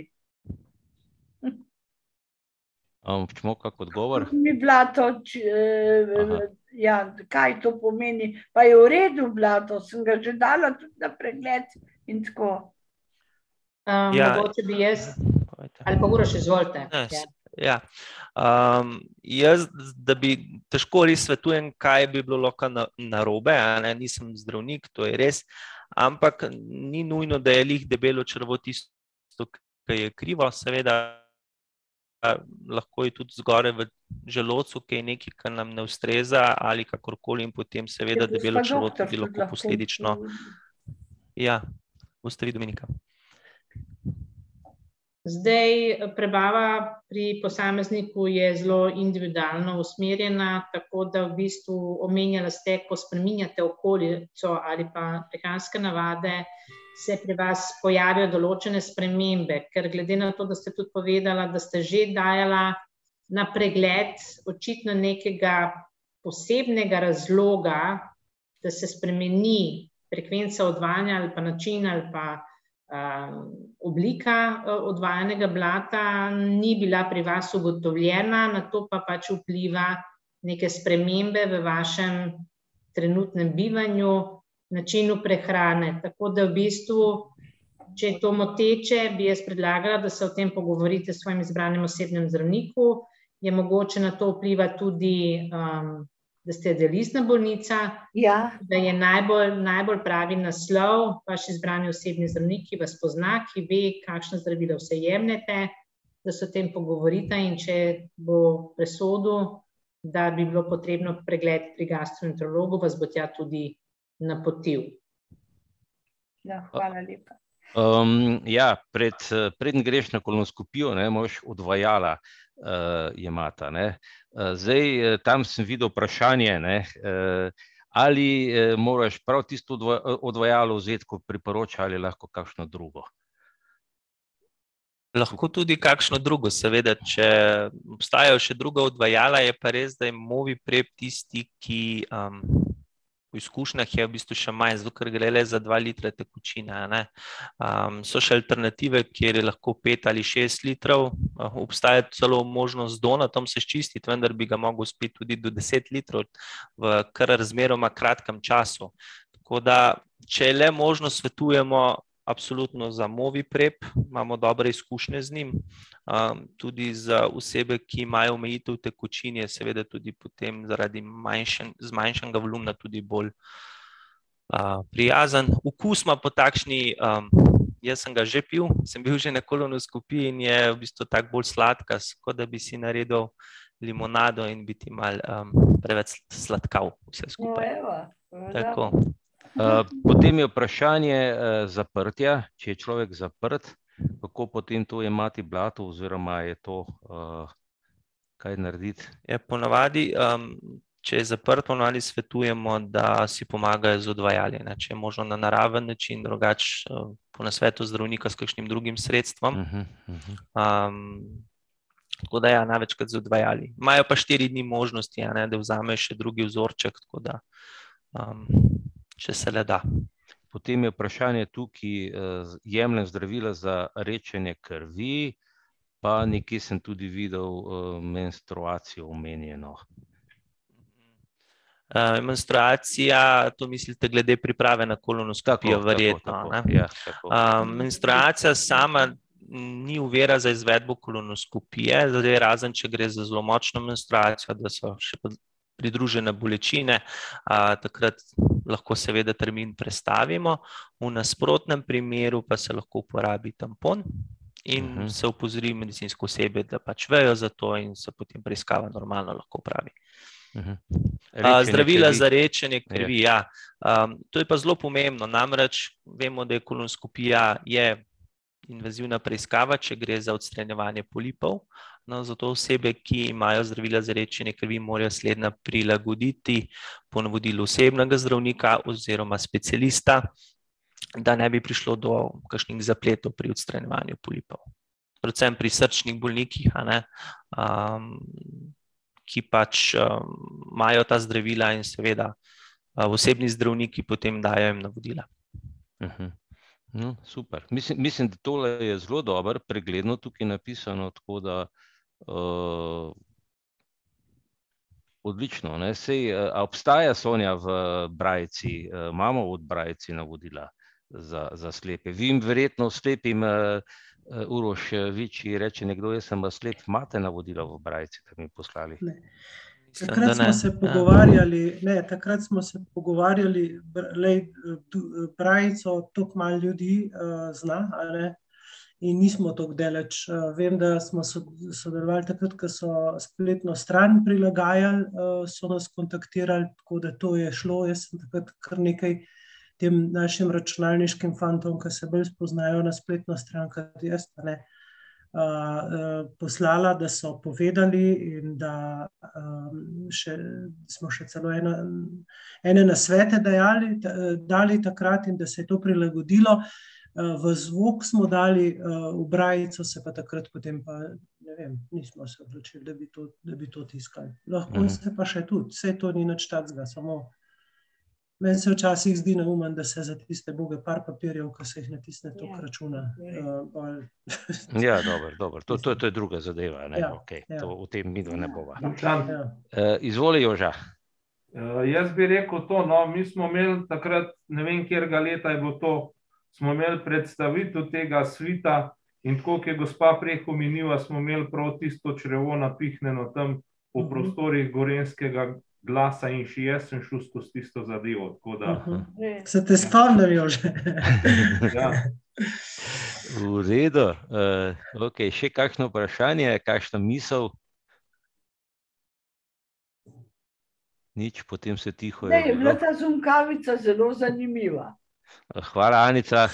Čemo kak odgovor? Mi blato, kaj to pomeni, pa je v redu blato, sem ga že dala tudi na pregled in tako. Mogoče bi jaz, ali pa Uroš, izvolite. Ja, jaz, da bi težko res svetujem, kaj bi bilo lahko narobe, nisem zdravnik, to je res, ampak ni nujno, da je lih debelo črvo tisto, ki je krivo, seveda lahko je tudi zgoraj v želodcu, ki je nekaj, kar nam ne ustreza ali kakorkoli in potem seveda debelo črvo tudi lahko posledično. Ja, ustavi Dominika. Zdaj, prebava pri posamezniku je zelo individualno usmerjena, tako da v bistvu omenjala ste, ko spreminjate okolico ali pa prehranske navade, se pri vas pojavijo določene spremembe, ker glede na to, da ste tudi povedala, da ste že dajala na pregled očitno nekega posebnega razloga, da se spremeni frekvenca odvajanja ali pa način ali pa oblika odvajanega blata ni bila pri vas ugotovljena, na to pa pač vpliva neke spremembe v vašem trenutnem bivanju, načinu prehrane. Tako da v bistvu, če je to moteče, bi jaz predlagala, da se o tem pogovorite s svojim izbranim osebnim zdravniku. Je mogoče na to vpliva tudi da ste dializna bolnica, da je najbolj pravi naslov, vaš izbrani osebni zdravnik, ki vas pozna, ki ve, kakšna zdravila vse jemljete, da se o tem pogovorite in če bo presodil, da bi bilo potrebno pregled pri gastroenterologu, vas bo tja tudi napotil. Ja, hvala lepa. Ja, preden greš na kolonoskopijo, moraš odvajala jemata. Zdaj, tam sem videl vprašanje, ali moraš prav tisto odvajalo vzeti, ko priporoča, ali lahko kakšno drugo? Lahko tudi kakšno drugo, seveda, če obstajajo še druga odvajala, je pa res, da je Moviprep tisti, ki v izkušnjah je v bistvu še manj, zato ker gre le za 2 litra tekočine. So še alternative, kjer je lahko 5 ali 6 litrov, obstaja celo možnost z donatom se ščistiti, vendar bi ga mogel spiti tudi do 10 litrov v kar razmeroma kratkem času. Tako da, če je le možno, svetujemo absolutno za Moviprep, imamo dobre izkušnje z njim, tudi za osebe, ki imajo omejitev tekočin, je seveda tudi potem zaradi zmanjšanega volumna tudi bolj prijazen. Okus ima po takšni, jaz sem ga že pil, sem bil že na kolonoskopiji in je v bistvu tak bolj sladkast, kot da bi si naredil limonado in bi ti malo preveč sladkal vse skupaj. Tako. Potem je vprašanje zaprtja, če je človek zaprt, kako potem to jemati blato oziroma je to kaj narediti? Ponavadi, če je zaprt, ponavadi svetujemo, da si pomagajo z odvajali, če je možno na naraven način, drugače po nasvetu zdravnika s kakšnim drugim sredstvom. Tako da ja, največkrat z odvajali. Imajo pa 4 dni možnosti, da vzameš še drugi vzorček, tako da če se le da. Potem je vprašanje tukaj, jemljem zdravila za redčenje krvi, pa nekje sem tudi videl menstruacijo omenjeno. Menstruacija, to mislite glede priprave na kolonoskopijo, verjetno. Menstruacija sama ni ovira za izvedbo kolonoskopije, razen če gre za zelo močno menstruacijo, da so še pridružene bolečine, takrat lahko seveda termin prestavimo. V nasprotnem primeru pa se lahko uporabi tampon in se opozori medicinsko osebje, da pač vejo za to in se potem preiskava normalno lahko opravi. Zdravila za redčenje krvi, ja. To je pa zelo pomembno, namreč vemo, da je kolonoskopija invazivna preiskava, če gre za odstranjevanje polipov. No, zato osebe, ki imajo zdravila za redčenje krvi, morajo slednja prilagoditi po navodilu osebnega zdravnika oziroma specialista, da ne bi prišlo do kakšnih zapletov pri odstranjevanju polipov. Predvsem pri srčnih bolnikih, ki pač imajo ta zdravila in seveda osebni zdravniki potem dajo jim navodila. No, super. Mislim, da tole je zelo dobro, pregledno tukaj napisano, tako da odlično. Sej, obstaja, Sonja, v Brajici, imamo od Brajici navodila za slepe. Vi jim verjetno slepim, Uroš Viči reče nekdo, jaz sem slep, imate navodila v Brajici, da mi poslali? Ne. Takrat smo se pogovarjali, Brajico toliko malo ljudi zna, in nismo toliko daleč. Vem, da smo sodelovali takrat, ko so spletno stran prilagajali, so nas kontaktirali, tako da to je šlo. Jaz sem takrat kar nekaj tem našim računalniškim fantom, ki se bolj spoznajo na spletno stran, kot jaz, poslala, da so povedali in da smo še celo ene nasvete dali takrat in da se je to prilagodilo. V zvok smo dali, v Brajico se pa takrat potem pa, ne vem, nismo se odločili, da bi to tiskali. Lahko se pa še tudi, vse to ni nič takega, samo meni se včasih zdi neumen, da se za tiste boge par papirjev, ko se jih natisne toliko računa. Ja, dobro. To je druga zadeva, ne? O tem midva ne bova. Izvoli, Joža. Jaz bi rekel to, mi smo imeli takrat, ne vem, kjerega leta je bilo to, smo imeli predstavitev tega svita in tako, ki je gospa prej omenila, smo imeli prav tisto črevo napihnjeno tam po prostorih Gorenjskega glasa in še jaz sem šel skozi tisto zadevo. Se te spomnijo že? V redu. Še kakšno vprašanje, kakšna misel? Nič, potem se tiho je. Je bila ta zunkavica zelo zanimiva. Hvala, Anica.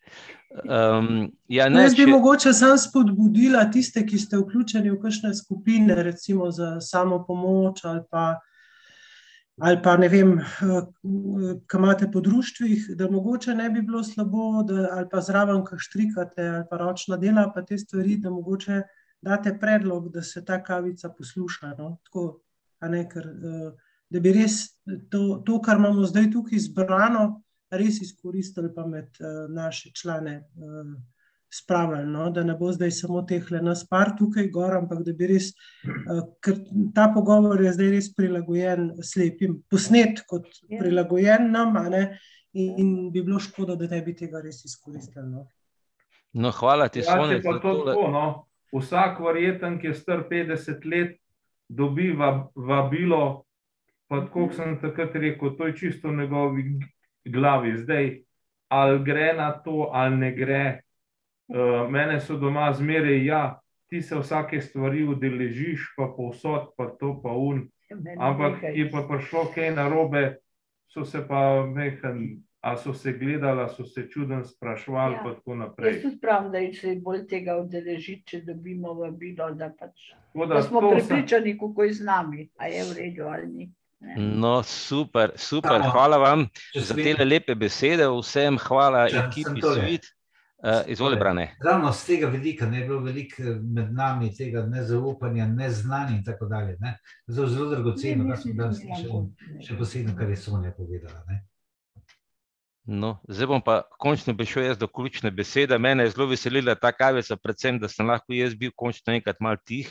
Jaz bi mogoče sam spodbudila tiste, ki ste vključeni v kakšne skupine, recimo za samopomoč ali pa ne vem, kaj imate po društvih, da mogoče ne bi bilo slabo, ali pa zraven kaj štrikate, ali pa ročna dela, pa te stvari, da mogoče date predlog, da se ta kavica posluša. Tako, ker da bi res to, kar imamo zdaj tukaj zbrano, res izkoristili pa med naše člane spravili, da ne bo zdaj samo tehle nas par tukaj gor, ampak da bi res, ker ta pogovor je zdaj res prilagojen slepim, posnet kot prilagojen nam, in bi bilo škoda, da ne bi tega res izkoristili. No, hvala ti, Sonja. Vsak verjeten, ki je star 50 let, dobi vabilo, pa tako sem takrat rekel, to je čisto v njegovi glavi. Zdaj, ali gre na to, ali ne gre. Mene so doma zmeraj, ti se vsake stvari udeležiš, pa povsod, pa to, pa ampak je pa prišlo kaj narobe, so se pa a so se gledali, so se čuden sprašvali, pa tako naprej. Jaz tudi pravim, da je se bolj tega udeležiti, če dobimo vabilo, da smo prepričani, kako je z nami, a je v redu ali ni. No, super, hvala vam za te lepe besede, vsem hvala ekipi Svit. Izvoli, Brane. Ravno z tega vidika ne je bilo veliko med nami tega nezaupanja, neznanja in tako dalje. Zelo dragoceno, da smo danes slišali, še posebno, kar je Sonja povedala. No, zdaj bom pa končno prišel jaz do ključne besede. Mene je zelo veselila ta kavica, predvsem, da sem lahko jaz bil končno enkrat malo tih,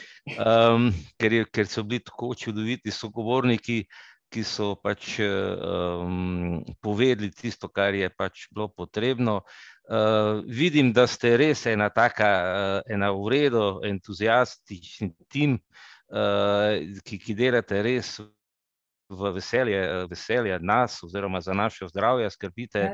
ker so bili tako čudoviti sogovorniki, ki so pač povedali tisto, kar je pač bilo potrebno. Vidim, da ste res ena v redu, entuzijastični tim, ki delate res v veselje nas oziroma za naše zdravje skrbite.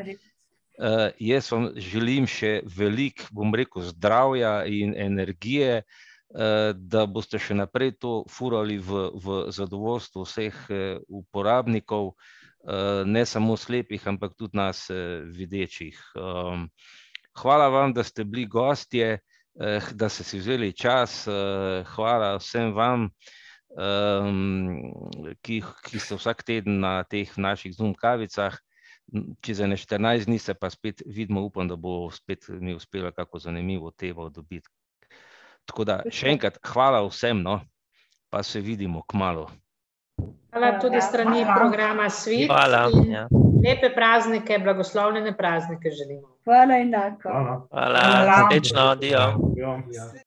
Jaz vam želim še veliko, bom rekel, zdravja in energije, da boste še naprej to furali v zadovoljstvo vseh uporabnikov, ne samo slepih, ampak tudi nas videčih. Hvala vam, da ste bili gostje, da ste si vzeli čas. Hvala vsem vam, ki ste vsak teden na teh naših Zoom kavicah. Čez 14 dni se pa spet vidimo, upam, da bo spet mi uspelo kako zanimivo temo dobiti. Tako da še enkrat hvala vsem, no, pa se vidimo kmalu. Hvala tudi strani programa Svit. Hvala. Lepe praznike, blagoslovljene praznike želimo. Hvala enako. Hvala, srečno, adijo.